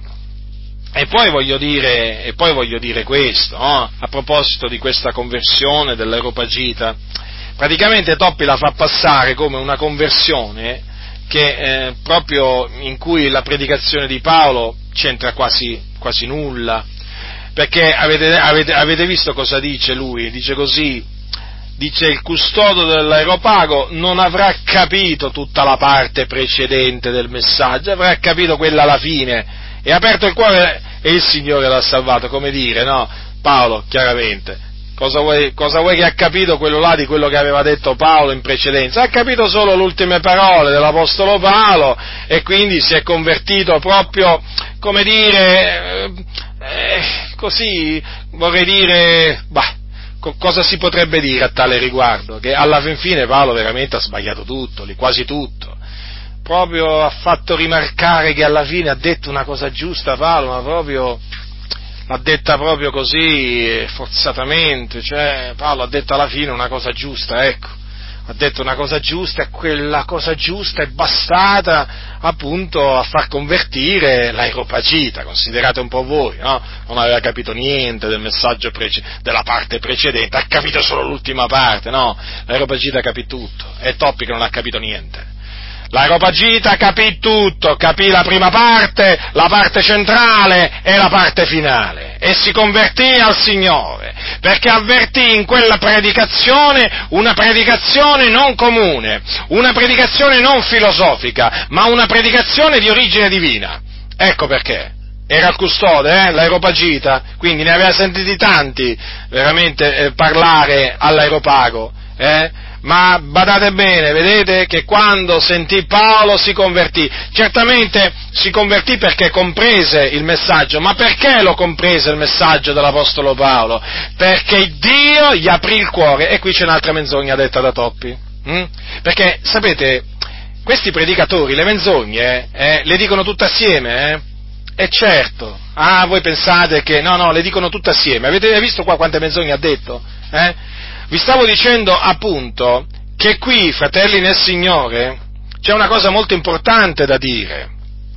S1: e poi voglio dire, e poi voglio dire questo, no? A proposito di questa conversione dell'Areopagita, praticamente Toppi la fa passare come una conversione che eh, proprio in cui la predicazione di Paolo c'entra quasi, quasi nulla, perché avete, avete, avete visto cosa dice lui? Dice così, dice: il custode dell'Areopago non avrà capito tutta la parte precedente del messaggio, avrà capito quella alla fine, e ha aperto il cuore e il Signore l'ha salvato, come dire, no? Paolo, chiaramente, cosa vuoi, cosa vuoi che ha capito quello là di quello che aveva detto Paolo in precedenza? Ha capito solo le ultime parole dell'Apostolo Paolo e quindi si è convertito proprio, come dire, eh, così, vorrei dire, bah, co- cosa si potrebbe dire a tale riguardo? Che alla fin fine Paolo veramente ha sbagliato tutto, lì, quasi tutto. Proprio ha fatto rimarcare che alla fine ha detto una cosa giusta Paolo, ma proprio l'ha detta proprio così forzatamente, cioè Paolo ha detto alla fine una cosa giusta, ecco, ha detto una cosa giusta e quella cosa giusta è bastata appunto a far convertire l'Areopagita, considerate un po' voi, no? Non aveva capito niente del messaggio prece- della parte precedente, ha capito solo l'ultima parte, no? L'Areopagita capì tutto, è Toppi che non ha capito niente. L'Areopagita capì tutto, capì la prima parte, la parte centrale e la parte finale, e si convertì al Signore, perché avvertì in quella predicazione una predicazione non comune, una predicazione non filosofica, ma una predicazione di origine divina. Ecco perché. Era il custode, eh, l'Areopagita, quindi ne aveva sentiti tanti veramente eh, parlare all'Areopago, eh? Ma badate bene, vedete che quando sentì Paolo si convertì. Certamente si convertì perché comprese il messaggio, ma perché lo comprese il messaggio dell'Apostolo Paolo? Perché Dio gli aprì il cuore, e qui c'è un'altra menzogna detta da Toppi, hm? Perché, sapete, questi predicatori le menzogne eh, le dicono tutte assieme, eh? E certo, ah, voi pensate che, no, no, le dicono tutte assieme, avete visto qua quante menzogne ha detto? Eh? Vi stavo dicendo appunto che qui, fratelli nel Signore, c'è una cosa molto importante da dire,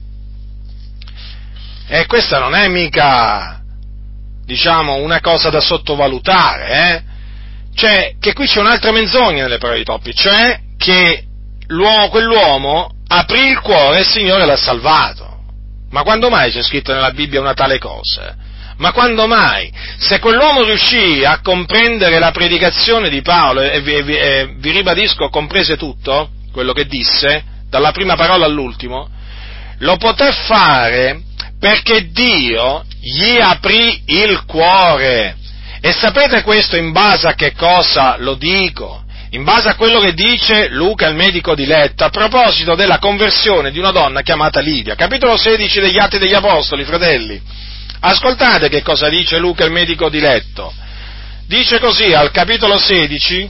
S1: e questa non è mica, diciamo, una cosa da sottovalutare, eh? Cioè, che qui c'è un'altra menzogna nelle parole di Toppi, cioè che l'uomo, quell'uomo aprì il cuore e il Signore l'ha salvato. Ma quando mai c'è scritto nella Bibbia una tale cosa? Ma quando mai? Se quell'uomo riuscì a comprendere la predicazione di Paolo, e vi, e vi, e vi ribadisco, comprese tutto, quello che disse, dalla prima parola all'ultimo, lo poté fare perché Dio gli aprì il cuore. E sapete questo in base a che cosa lo dico? In base a quello che dice Luca, il medico diletto, a proposito della conversione di una donna chiamata Lidia, capitolo sedici degli Atti degli Apostoli, fratelli. Ascoltate che cosa dice Luca, il medico diletto. Dice così, al capitolo sedici,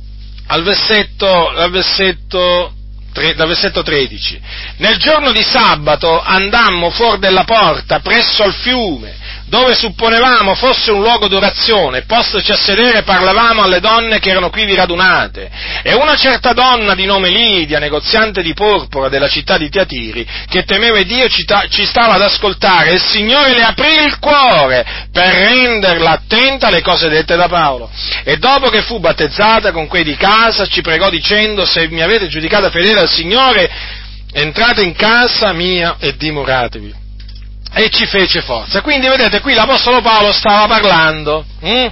S1: al versetto, al versetto, tre, dal versetto tredici. Nel giorno di sabato andammo fuori della porta, presso al fiume, dove supponevamo fosse un luogo d'orazione, postoci a sedere parlavamo alle donne che erano quivi radunate, e una certa donna di nome Lidia, negoziante di porpora della città di Tiatiri, che temeva Dio, ci, ta- ci stava ad ascoltare, e il Signore le aprì il cuore per renderla attenta alle cose dette da Paolo, e dopo che fu battezzata con quei di casa ci pregò dicendo: se mi avete giudicata fedele al Signore, entrate in casa mia e dimoratevi. E ci fece forza. Quindi vedete, qui l'Apostolo Paolo stava parlando. Hm?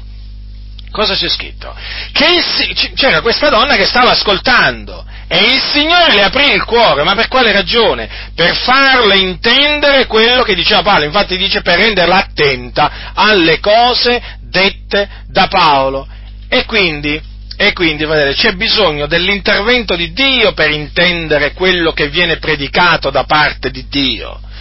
S1: Cosa c'è scritto? Che il, c'era questa donna che stava ascoltando e il Signore le aprì il cuore. Ma per quale ragione? Per farle intendere quello che diceva Paolo. Infatti dice per renderla attenta alle cose dette da Paolo. E quindi, e quindi vedete, c'è bisogno dell'intervento di Dio per intendere quello che viene predicato da parte di Dio.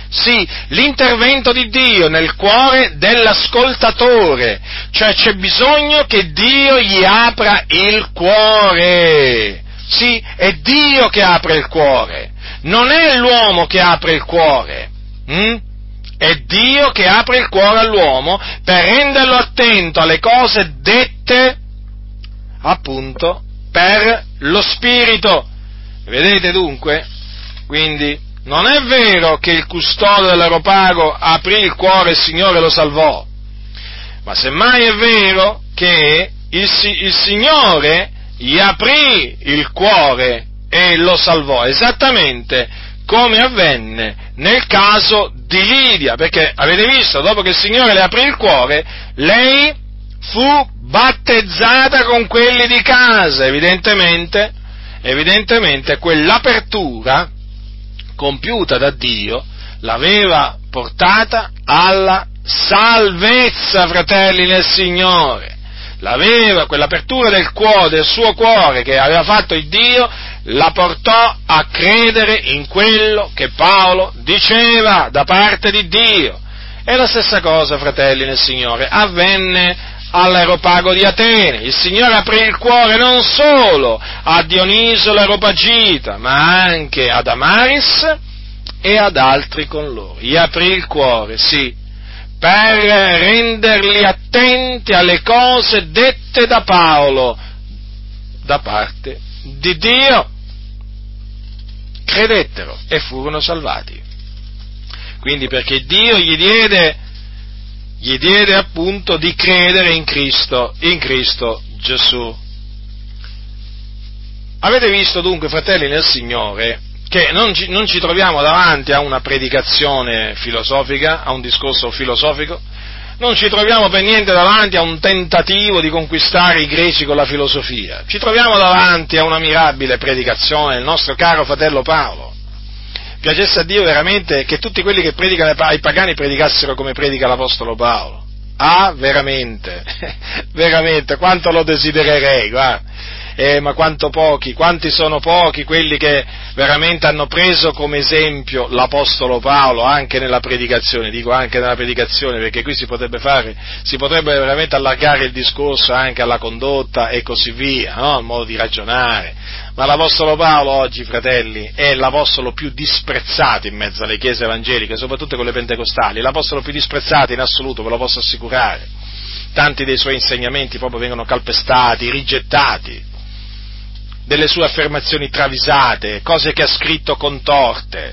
S1: Sì, l'intervento di Dio nel cuore dell'ascoltatore, cioè c'è bisogno che Dio gli apra il cuore. Sì, è Dio che apre il cuore, non è l'uomo che apre il cuore, hm? È Dio che apre il cuore all'uomo per renderlo attento alle cose dette, appunto, per lo Spirito. Vedete dunque? Quindi non è vero che il custode dell'Areopago aprì il cuore e il Signore lo salvò, ma semmai è vero che il, il Signore gli aprì il cuore e lo salvò, esattamente come avvenne nel caso di Lidia, perché avete visto, dopo che il Signore le aprì il cuore, lei fu battezzata con quelli di casa, evidentemente, evidentemente quell'apertura compiuta da Dio l'aveva portata alla salvezza, fratelli nel Signore. L'aveva, quell'apertura del cuore, del suo cuore che aveva fatto il Dio, la portò a credere in quello che Paolo diceva da parte di Dio. E la stessa cosa, fratelli nel Signore, avvenne all'Areopago di Atene. Il Signore aprì il cuore non solo a Dioniso l'Areopagita, ma anche a Damaris e ad altri con loro. Gli aprì il cuore, sì, per renderli attenti alle cose dette da Paolo da parte di Dio. Credettero e furono salvati. Quindi perché Dio gli diede, gli diede appunto di credere in Cristo, in Cristo Gesù. Avete visto dunque, fratelli nel Signore, che non ci, non ci troviamo davanti a una predicazione filosofica, a un discorso filosofico, non ci troviamo per niente davanti a un tentativo di conquistare i greci con la filosofia, ci troviamo davanti a una mirabile predicazione del nostro caro fratello Paolo. Piacesse a Dio veramente che tutti quelli che predicano ai pagani predicassero come predica l'Apostolo Paolo. Ah, veramente, veramente, quanto lo desidererei, guarda. Eh, ma quanto pochi, quanti sono pochi quelli che veramente hanno preso come esempio l'Apostolo Paolo anche nella predicazione, dico anche nella predicazione perché qui si potrebbe fare, si potrebbe veramente allargare il discorso anche alla condotta e così via, no? Al modo di ragionare, ma l'Apostolo Paolo oggi, fratelli, è l'Apostolo più disprezzato in mezzo alle chiese evangeliche, soprattutto quelle pentecostali, l'Apostolo più disprezzato in assoluto, ve lo posso assicurare, tanti dei suoi insegnamenti proprio vengono calpestati, rigettati, delle sue affermazioni travisate, cose che ha scritto contorte,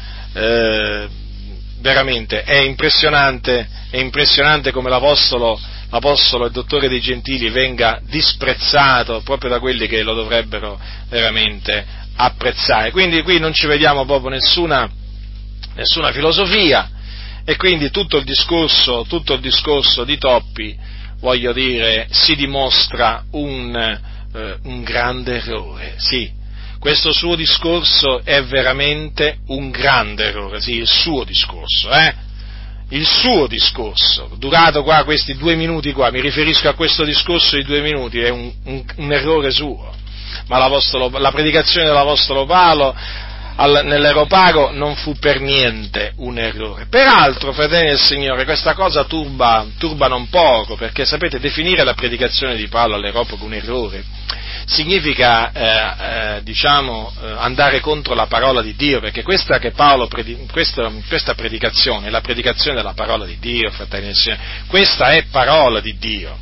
S1: eh, veramente è impressionante, è impressionante come l'apostolo, l'apostolo e dottore dei gentili venga disprezzato proprio da quelli che lo dovrebbero veramente apprezzare. Quindi qui non ci vediamo proprio nessuna, nessuna filosofia e quindi tutto il discorso, tutto il discorso di Toppi, voglio dire, si dimostra un un grande errore, sì, questo suo discorso è veramente un grande errore, sì, il suo discorso, eh, il suo discorso, durato qua questi due minuti qua, mi riferisco a questo discorso di due minuti, è un, un, un errore suo, ma l'apostolo, la predicazione dell'Apostolo Paolo al, nell'Areopago non fu per niente un errore. Peraltro, fratelli del Signore, questa cosa turba, turba non poco, perché sapete, definire la predicazione di Paolo all'Areopago un errore significa, eh, eh, diciamo, eh, andare contro la parola di Dio, perché questa che Paolo predi- questa, questa predicazione è la predicazione della parola di Dio, fratelli del Signore, questa è parola di Dio,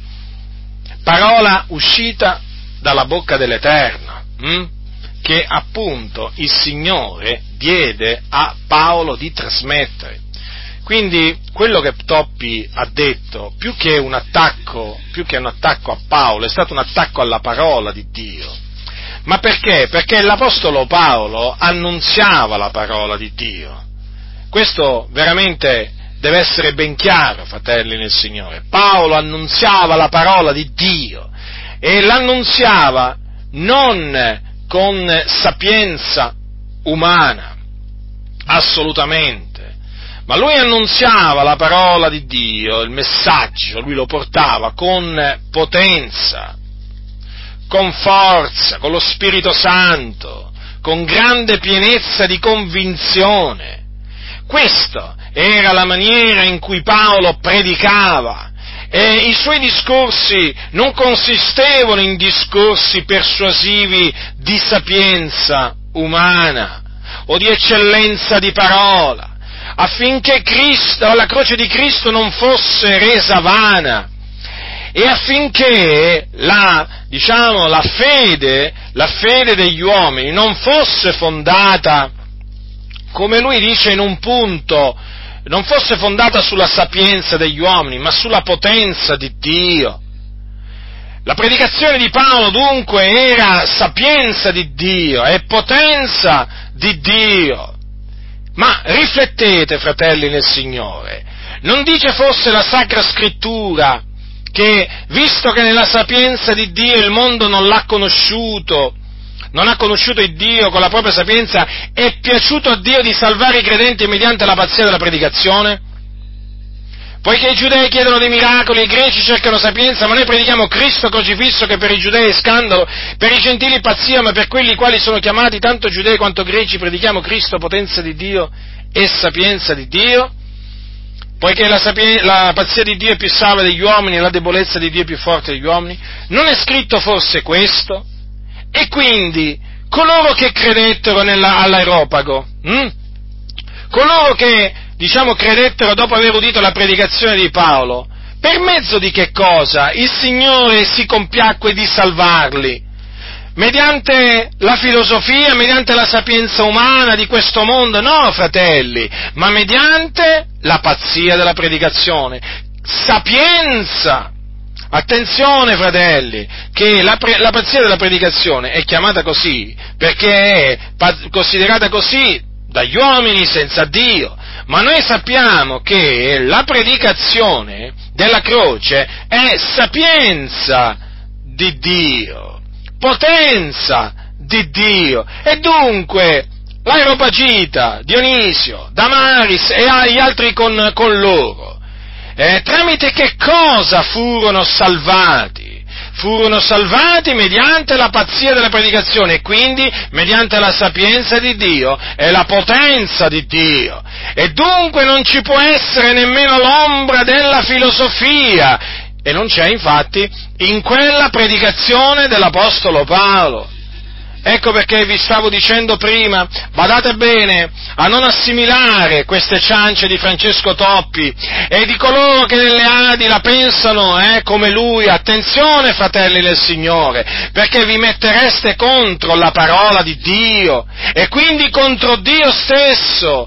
S1: parola uscita dalla bocca dell'Eterno, hm? che appunto il Signore diede a Paolo di trasmettere. Quindi quello che Toppi ha detto, più che un attacco, più che un attacco a Paolo, è stato un attacco alla parola di Dio. Ma perché? Perché l'Apostolo Paolo annunziava la parola di Dio. Questo veramente deve essere ben chiaro, fratelli nel Signore. Paolo annunziava la parola di Dio e l'annunziava non con sapienza umana, assolutamente, ma lui annunziava la parola di Dio, il messaggio, lui lo portava con potenza, con forza, con lo Spirito Santo, con grande pienezza di convinzione. Questa era la maniera in cui Paolo predicava, e i suoi discorsi non consistevano in discorsi persuasivi di sapienza umana o di eccellenza di parola, affinché Cristo, la croce di Cristo non fosse resa vana, e affinché la, diciamo, la fede, la fede degli uomini non fosse fondata, come lui dice in un punto, non fosse fondata sulla sapienza degli uomini, ma sulla potenza di Dio. La predicazione di Paolo dunque era sapienza di Dio e potenza di Dio. Ma riflettete, fratelli nel Signore, non dice forse la Sacra Scrittura che, visto che nella sapienza di Dio il mondo non l'ha conosciuto, non ha conosciuto il Dio con la propria sapienza, è piaciuto a Dio di salvare i credenti mediante la pazzia della predicazione? Poiché i giudei chiedono dei miracoli, i greci cercano sapienza, ma noi predichiamo Cristo crocifisso, che per i giudei è scandalo, per i gentili pazzia, ma per quelli i quali sono chiamati tanto giudei quanto greci predichiamo Cristo potenza di Dio e sapienza di Dio? Poiché la, sapien- la pazzia di Dio è più salva degli uomini e la debolezza di Dio è più forte degli uomini? Non è scritto forse questo? E quindi coloro che credettero nella, all'Areopago, hm? coloro che, diciamo, credettero dopo aver udito la predicazione di Paolo, per mezzo di che cosa il Signore si compiacque di salvarli? Mediante la filosofia, mediante la sapienza umana di questo mondo? No, fratelli, ma mediante la pazzia della predicazione. Sapienza! Attenzione, fratelli, che la, pre- la pazzia della predicazione è chiamata così perché è pa- considerata così dagli uomini senza Dio, ma noi sappiamo che la predicazione della croce è sapienza di Dio, potenza di Dio, e dunque l'Areopagita, Dionisio, Damaris e gli altri con, con loro, eh, tramite che cosa furono salvati? Furono salvati mediante la pazzia della predicazione, e quindi mediante la sapienza di Dio e la potenza di Dio. E dunque non ci può essere nemmeno l'ombra della filosofia, e non c'è infatti in quella predicazione dell'Apostolo Paolo. Ecco perché vi stavo dicendo prima, badate bene a non assimilare queste ciance di Francesco Toppi e di coloro che nelle Adi la pensano eh, come lui. Attenzione, fratelli del Signore, perché vi mettereste contro la parola di Dio e quindi contro Dio stesso.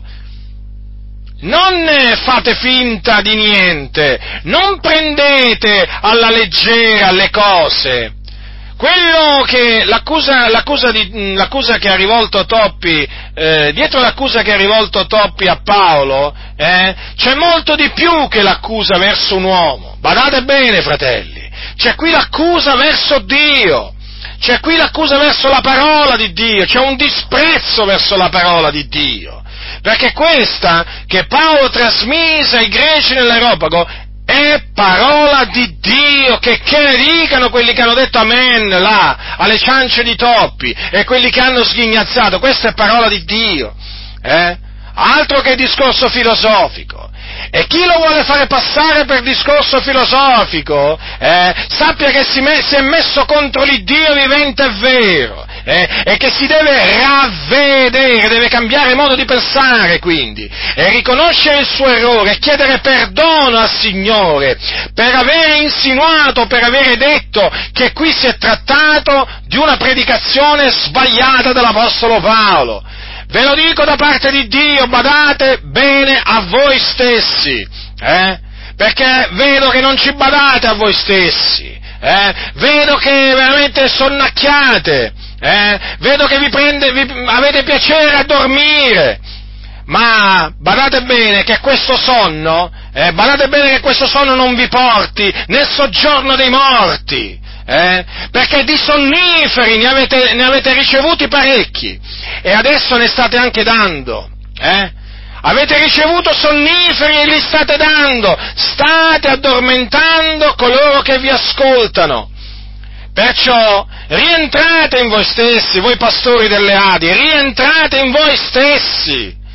S1: Non fate finta di niente, non prendete alla leggera le cose. Quello che l'accusa, l'accusa, di, l'accusa che ha rivolto Toppi, eh, dietro l'accusa che ha rivolto Toppi a Paolo, eh, c'è molto di più che l'accusa verso un uomo. Badate bene, fratelli, c'è qui l'accusa verso Dio, c'è qui l'accusa verso la parola di Dio, c'è un disprezzo verso la parola di Dio, perché questa che Paolo trasmise ai greci nell'Areopago è parola di Dio, che, che ne dicano quelli che hanno detto amen là, alle ciance di Toppi, e quelli che hanno sghignazzato. Questa è parola di Dio, eh? Altro che discorso filosofico. E chi lo vuole fare passare per discorso filosofico, eh, sappia che si, me, si è messo contro l'Iddio vivente e vero, eh, e che si deve ravvedere, deve cambiare modo di pensare, quindi, e riconoscere il suo errore e chiedere perdono al Signore per avere insinuato, per avere detto che qui si è trattato di una predicazione sbagliata dell'Apostolo Paolo. Ve lo dico da parte di Dio, badate bene a voi stessi, eh? Perché vedo che non ci badate a voi stessi, eh? Vedo che veramente sonnacchiate, eh? Vedo che vi, prende, vi avete piacere a dormire, ma badate bene che questo sonno, eh? badate bene che questo sonno non vi porti nel soggiorno dei morti. Eh? Perché di sonniferi ne avete, ne avete ricevuti parecchi e adesso ne state anche dando, eh? Avete ricevuto sonniferi e li state dando, state addormentando coloro che vi ascoltano. Perciò rientrate in voi stessi, voi pastori delle Adi, rientrate in voi stessi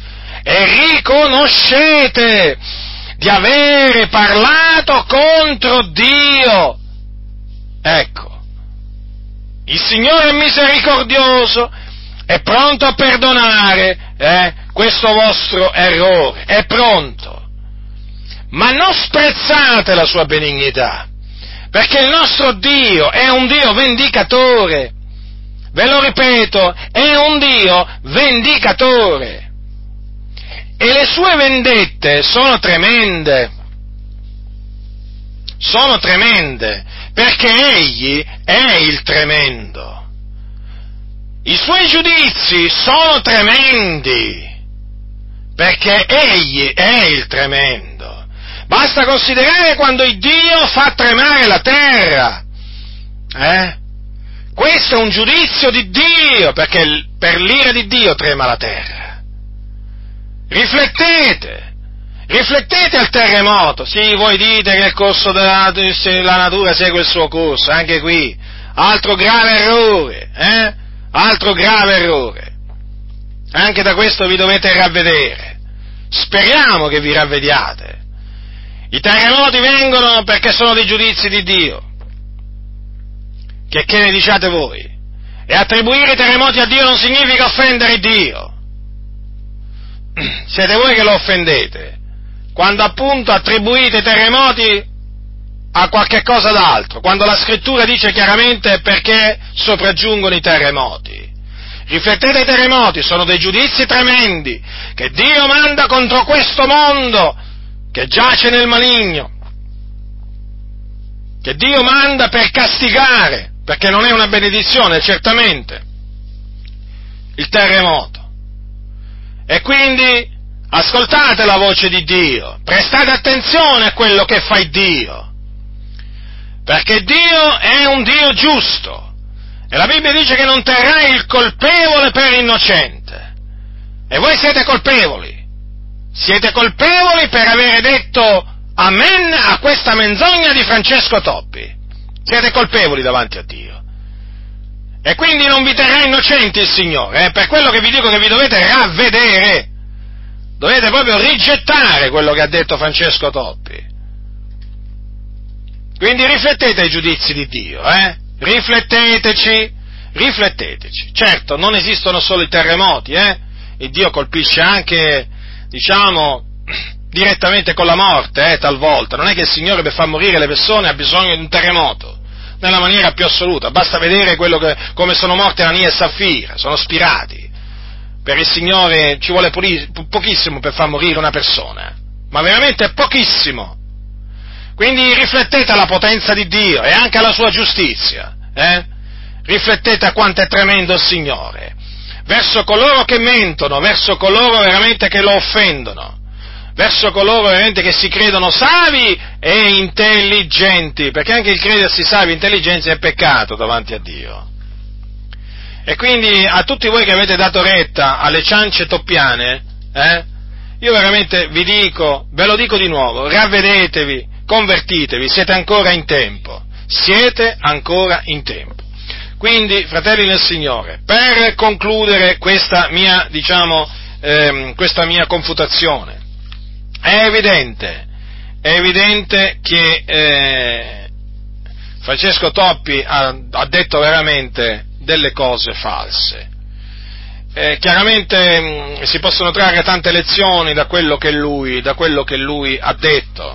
S1: e riconoscete di avere parlato contro Dio. Ecco, il Signore è misericordioso, è pronto a perdonare eh, questo vostro errore, è pronto, ma non sprezzate la sua benignità, perché il nostro Dio è un Dio vendicatore, ve lo ripeto, è un Dio vendicatore, e le sue vendette sono tremende, sono tremende, perché Egli è il tremendo. I suoi giudizi sono tremendi, perché Egli è il tremendo. Basta considerare quando il Dio fa tremare la terra. Eh? Questo è un giudizio di Dio, perché per l'ira di Dio trema la terra. Riflettete, riflettete al terremoto. Sì, voi dite che il corso della la natura segue il suo corso, anche qui, altro grave errore, eh? Altro grave errore. Anche da questo vi dovete ravvedere. Speriamo che vi ravvediate. I terremoti vengono perché sono dei giudizi di Dio. Che che ne diciate voi? E attribuire i terremoti a Dio non significa offendere Dio. Siete voi che lo offendete, quando appunto attribuite i terremoti a qualche cosa d'altro, quando la Scrittura dice chiaramente perché sopraggiungono i terremoti. Riflettete, i terremoti sono dei giudizi tremendi che Dio manda contro questo mondo che giace nel maligno, che Dio manda per castigare, perché non è una benedizione, certamente, il terremoto. E quindi ascoltate la voce di Dio, prestate attenzione a quello che fa Dio, perché Dio è un Dio giusto, e la Bibbia dice che non terrà il colpevole per innocente, e voi siete colpevoli, siete colpevoli per avere detto amen a questa menzogna di Francesco Toppi, siete colpevoli davanti a Dio. E quindi non vi terrà innocenti il Signore, eh? Per quello che vi dico che vi dovete ravvedere, dovete proprio rigettare quello che ha detto Francesco Toppi. Quindi riflettete ai giudizi di Dio, eh? Rifletteteci, rifletteteci. Certo, non esistono solo i terremoti, eh? Il Dio colpisce anche, diciamo, direttamente con la morte, eh, talvolta. Non è che il Signore per far morire le persone ha bisogno di un terremoto, nella maniera più assoluta, basta vedere quello che, come sono morte Anania e Saffira, sono spirati. Per il Signore ci vuole pochissimo per far morire una persona, ma veramente pochissimo. Quindi riflettete alla potenza di Dio e anche alla sua giustizia, eh? Riflettete a quanto è tremendo il Signore, verso coloro che mentono, verso coloro veramente che lo offendono, verso coloro veramente che si credono savi e intelligenti, perché anche il credersi savi e intelligenti è peccato davanti a Dio. E quindi a tutti voi che avete dato retta alle ciance toppiane, eh, io veramente vi dico, ve lo dico di nuovo, ravvedetevi, convertitevi, siete ancora in tempo, siete ancora in tempo. Quindi, fratelli nel Signore, per concludere questa mia, diciamo, ehm, questa mia confutazione, È evidente, è evidente che eh, Francesco Toppi ha, ha detto veramente delle cose false. Eh, chiaramente mh, si possono trarre tante lezioni da quello che lui, da quello che lui ha detto.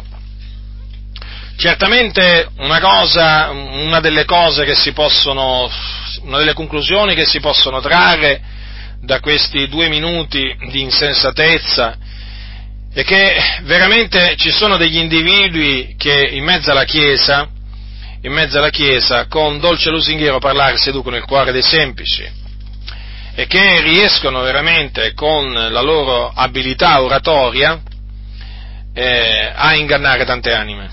S1: Certamente una cosa, una delle cose che si possono, una delle conclusioni che si possono trarre da questi due minuti di insensatezza è che veramente ci sono degli individui che in mezzo alla Chiesa, in mezzo alla Chiesa, con dolce lusinghiero parlare seducono il cuore dei semplici e che riescono veramente con la loro abilità oratoria eh, a ingannare tante anime.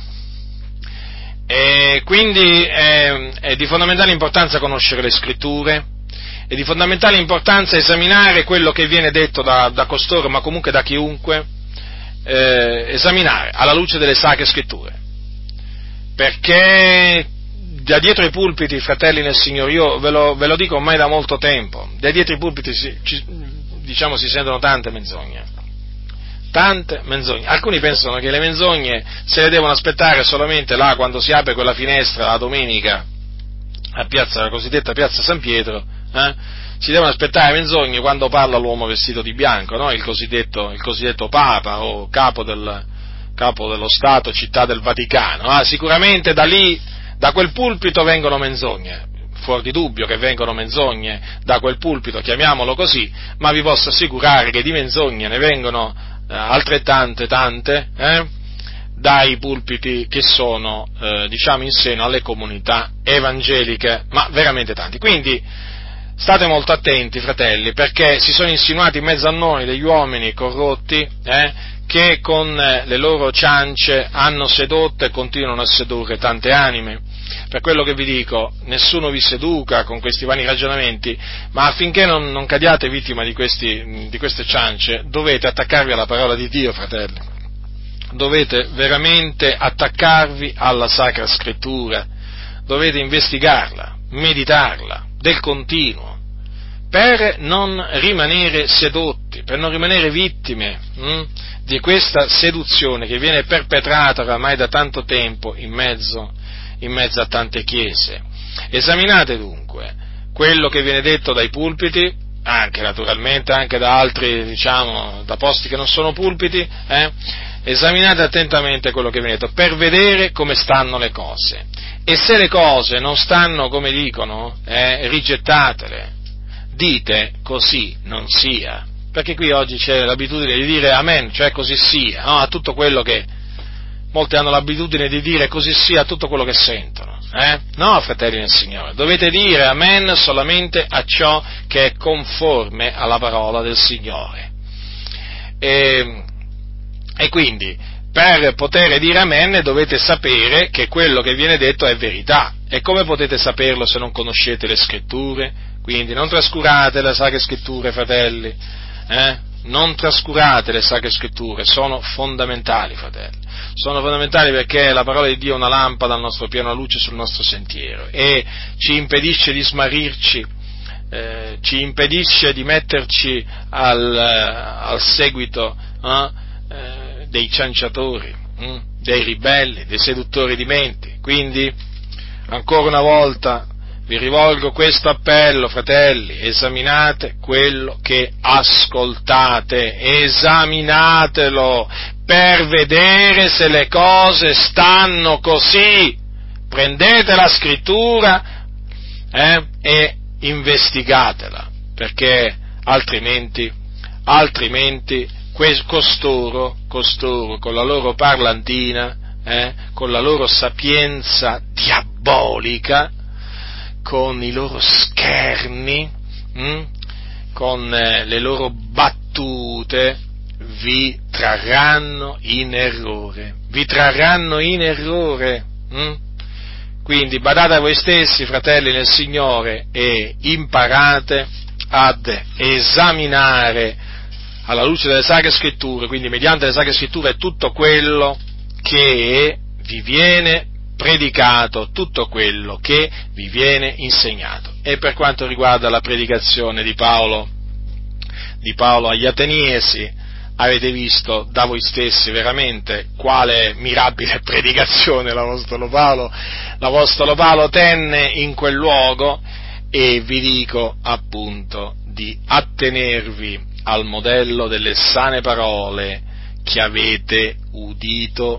S1: E quindi è, è di fondamentale importanza conoscere le Scritture, è di fondamentale importanza esaminare quello che viene detto da, da costoro, ma comunque da chiunque, Eh, esaminare alla luce delle Sacre Scritture, perché da dietro i pulpiti, fratelli nel Signore, io ve lo, ve lo dico ormai da molto tempo, da dietro i pulpiti si, ci, diciamo si sentono tante menzogne, tante menzogne. Alcuni pensano che le menzogne se le devono aspettare solamente là quando si apre quella finestra la domenica a piazza, la cosiddetta piazza San Pietro, eh? Si devono aspettare menzogne quando parla l'uomo vestito di bianco, no? il, cosiddetto, il cosiddetto Papa o capo, del, capo dello Stato, città del Vaticano. Ah, sicuramente da lì, da quel pulpito vengono menzogne, fuori di dubbio che vengono menzogne da quel pulpito, chiamiamolo così, ma vi posso assicurare che di menzogne ne vengono eh, altrettante tante, eh? dai pulpiti che sono, eh, diciamo, in seno alle comunità evangeliche, ma veramente tanti. Quindi state molto attenti, fratelli, perché si sono insinuati in mezzo a noi degli uomini corrotti, eh, che con le loro ciance hanno sedotto e continuano a sedurre tante anime. Per quello che vi dico, nessuno vi seduca con questi vani ragionamenti, ma affinché non, non cadiate vittima di, questi, di queste ciance, dovete attaccarvi alla parola di Dio, fratelli. Dovete veramente attaccarvi alla Sacra Scrittura, dovete investigarla, meditarla, del continuo, per non rimanere sedotti, per non rimanere vittime hm, di questa seduzione che viene perpetrata oramai da tanto tempo in mezzo, in mezzo a tante chiese. Esaminate dunque quello che viene detto dai pulpiti, anche naturalmente anche da altri, diciamo, da posti che non sono pulpiti, eh? Esaminate attentamente quello che viene detto per vedere come stanno le cose, e se le cose non stanno come dicono, eh, rigettatele, dite così non sia, perché qui oggi c'è l'abitudine di dire amen, cioè così sia, no? A tutto quello che, molti hanno l'abitudine di dire così sia a tutto quello che sentono, eh? No, fratelli nel Signore, dovete dire amen solamente a ciò che è conforme alla parola del Signore. E, e quindi, per poter dire amen, dovete sapere che quello che viene detto è verità. E come potete saperlo se non conoscete le Scritture? Quindi non trascurate le Sacre Scritture, fratelli, eh? Non trascurate le Sacre Scritture, sono fondamentali, fratelli. Sono fondamentali perché la parola di Dio è una lampada al nostro piano, una luce sul nostro sentiero, e ci impedisce di smarrirci, eh, ci impedisce di metterci al, al seguito eh, eh, dei cianciatori, hm, dei ribelli, dei seduttori di menti. Quindi, ancora una volta, vi rivolgo questo appello, fratelli: esaminate quello che ascoltate, esaminatelo per vedere se le cose stanno così. Prendete la Scrittura eh, e investigatela, perché altrimenti, altrimenti costoro, costoro con la loro parlantina, eh, con la loro sapienza diabolica, con i loro scherni, hm, con eh, le loro battute, vi trarranno in errore, vi trarranno in errore. Hm? Quindi badate a voi stessi, fratelli nel Signore, e imparate ad esaminare alla luce delle Sacre Scritture, quindi mediante le Sacre Scritture, tutto quello che vi viene predicato, tutto quello che vi viene insegnato. E per quanto riguarda la predicazione di Paolo, di Paolo agli Ateniesi, avete visto da voi stessi veramente quale mirabile predicazione l'Apostolo Paolo, l'Apostolo Paolo tenne in quel luogo, e vi dico appunto di attenervi al modello delle sane parole che avete udito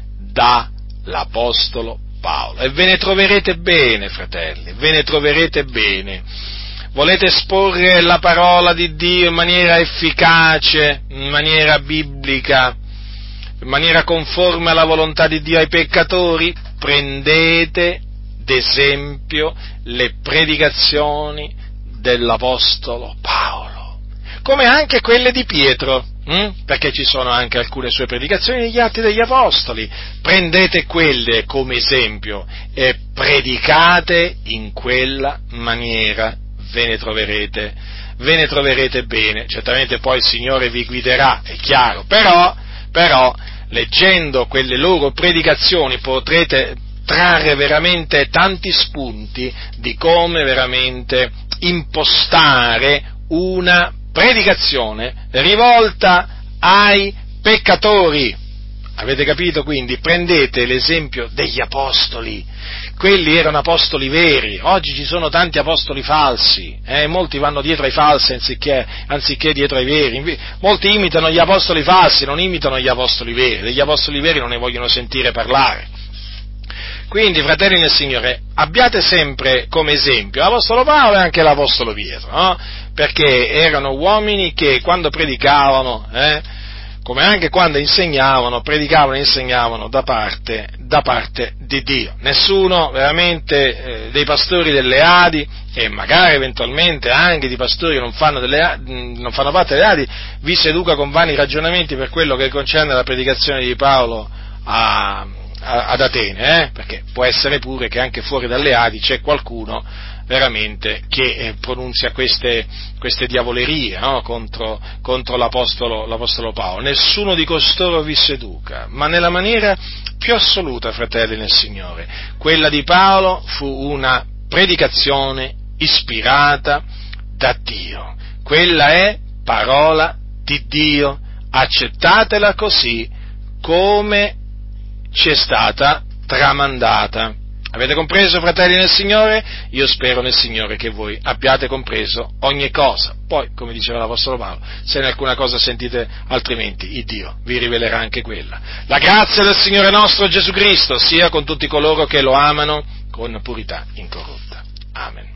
S1: dall'Apostolo Paolo, e ve ne troverete bene, fratelli, ve ne troverete bene. Volete esporre la parola di Dio in maniera efficace, in maniera biblica, in maniera conforme alla volontà di Dio ai peccatori? Prendete d'esempio le predicazioni dell'Apostolo Paolo, come anche quelle di Pietro, hm? perché ci sono anche alcune sue predicazioni negli Atti degli Apostoli. Prendete quelle come esempio e predicate in quella maniera. Ve ne troverete, ve ne troverete bene. Certamente poi il Signore vi guiderà, è chiaro, però, però leggendo quelle loro predicazioni potrete trarre veramente tanti spunti di come veramente impostare una predicazione rivolta ai peccatori. Avete capito? Quindi prendete l'esempio degli apostoli, quelli erano apostoli veri. Oggi ci sono tanti apostoli falsi, eh? Molti vanno dietro ai falsi anziché, anziché dietro ai veri, molti imitano gli apostoli falsi, non imitano gli apostoli veri, degli apostoli veri non ne vogliono sentire parlare. Quindi, fratelli nel Signore, abbiate sempre come esempio l'Apostolo Paolo e anche l'Apostolo Pietro, no? Perché erano uomini che quando predicavano, eh, come anche quando insegnavano, predicavano e insegnavano da parte, da parte di Dio. Nessuno veramente eh, dei pastori delle Adi, e magari eventualmente anche di pastori che non fanno, delle, non fanno parte delle Adi, vi seduca con vani ragionamenti per quello che concerne la predicazione di Paolo a, a, ad Atene, eh? Perché può essere pure che anche fuori dalle Adi c'è qualcuno veramente che eh, pronunzia queste, queste diavolerie, no? contro, contro l'apostolo, l'apostolo Paolo. Nessuno di costoro vi seduca, ma nella maniera più assoluta, fratelli nel Signore. Quella di Paolo fu una predicazione ispirata da Dio. Quella è parola di Dio, accettatela così come ci è stata tramandata. Avete compreso, fratelli nel Signore? Io spero nel Signore che voi abbiate compreso ogni cosa. Poi, come diceva l'Apostolo Paolo, se in alcuna cosa sentite altrimenti, il Dio vi rivelerà anche quella. La grazia del Signore nostro Gesù Cristo sia con tutti coloro che lo amano con purità incorrotta. Amen.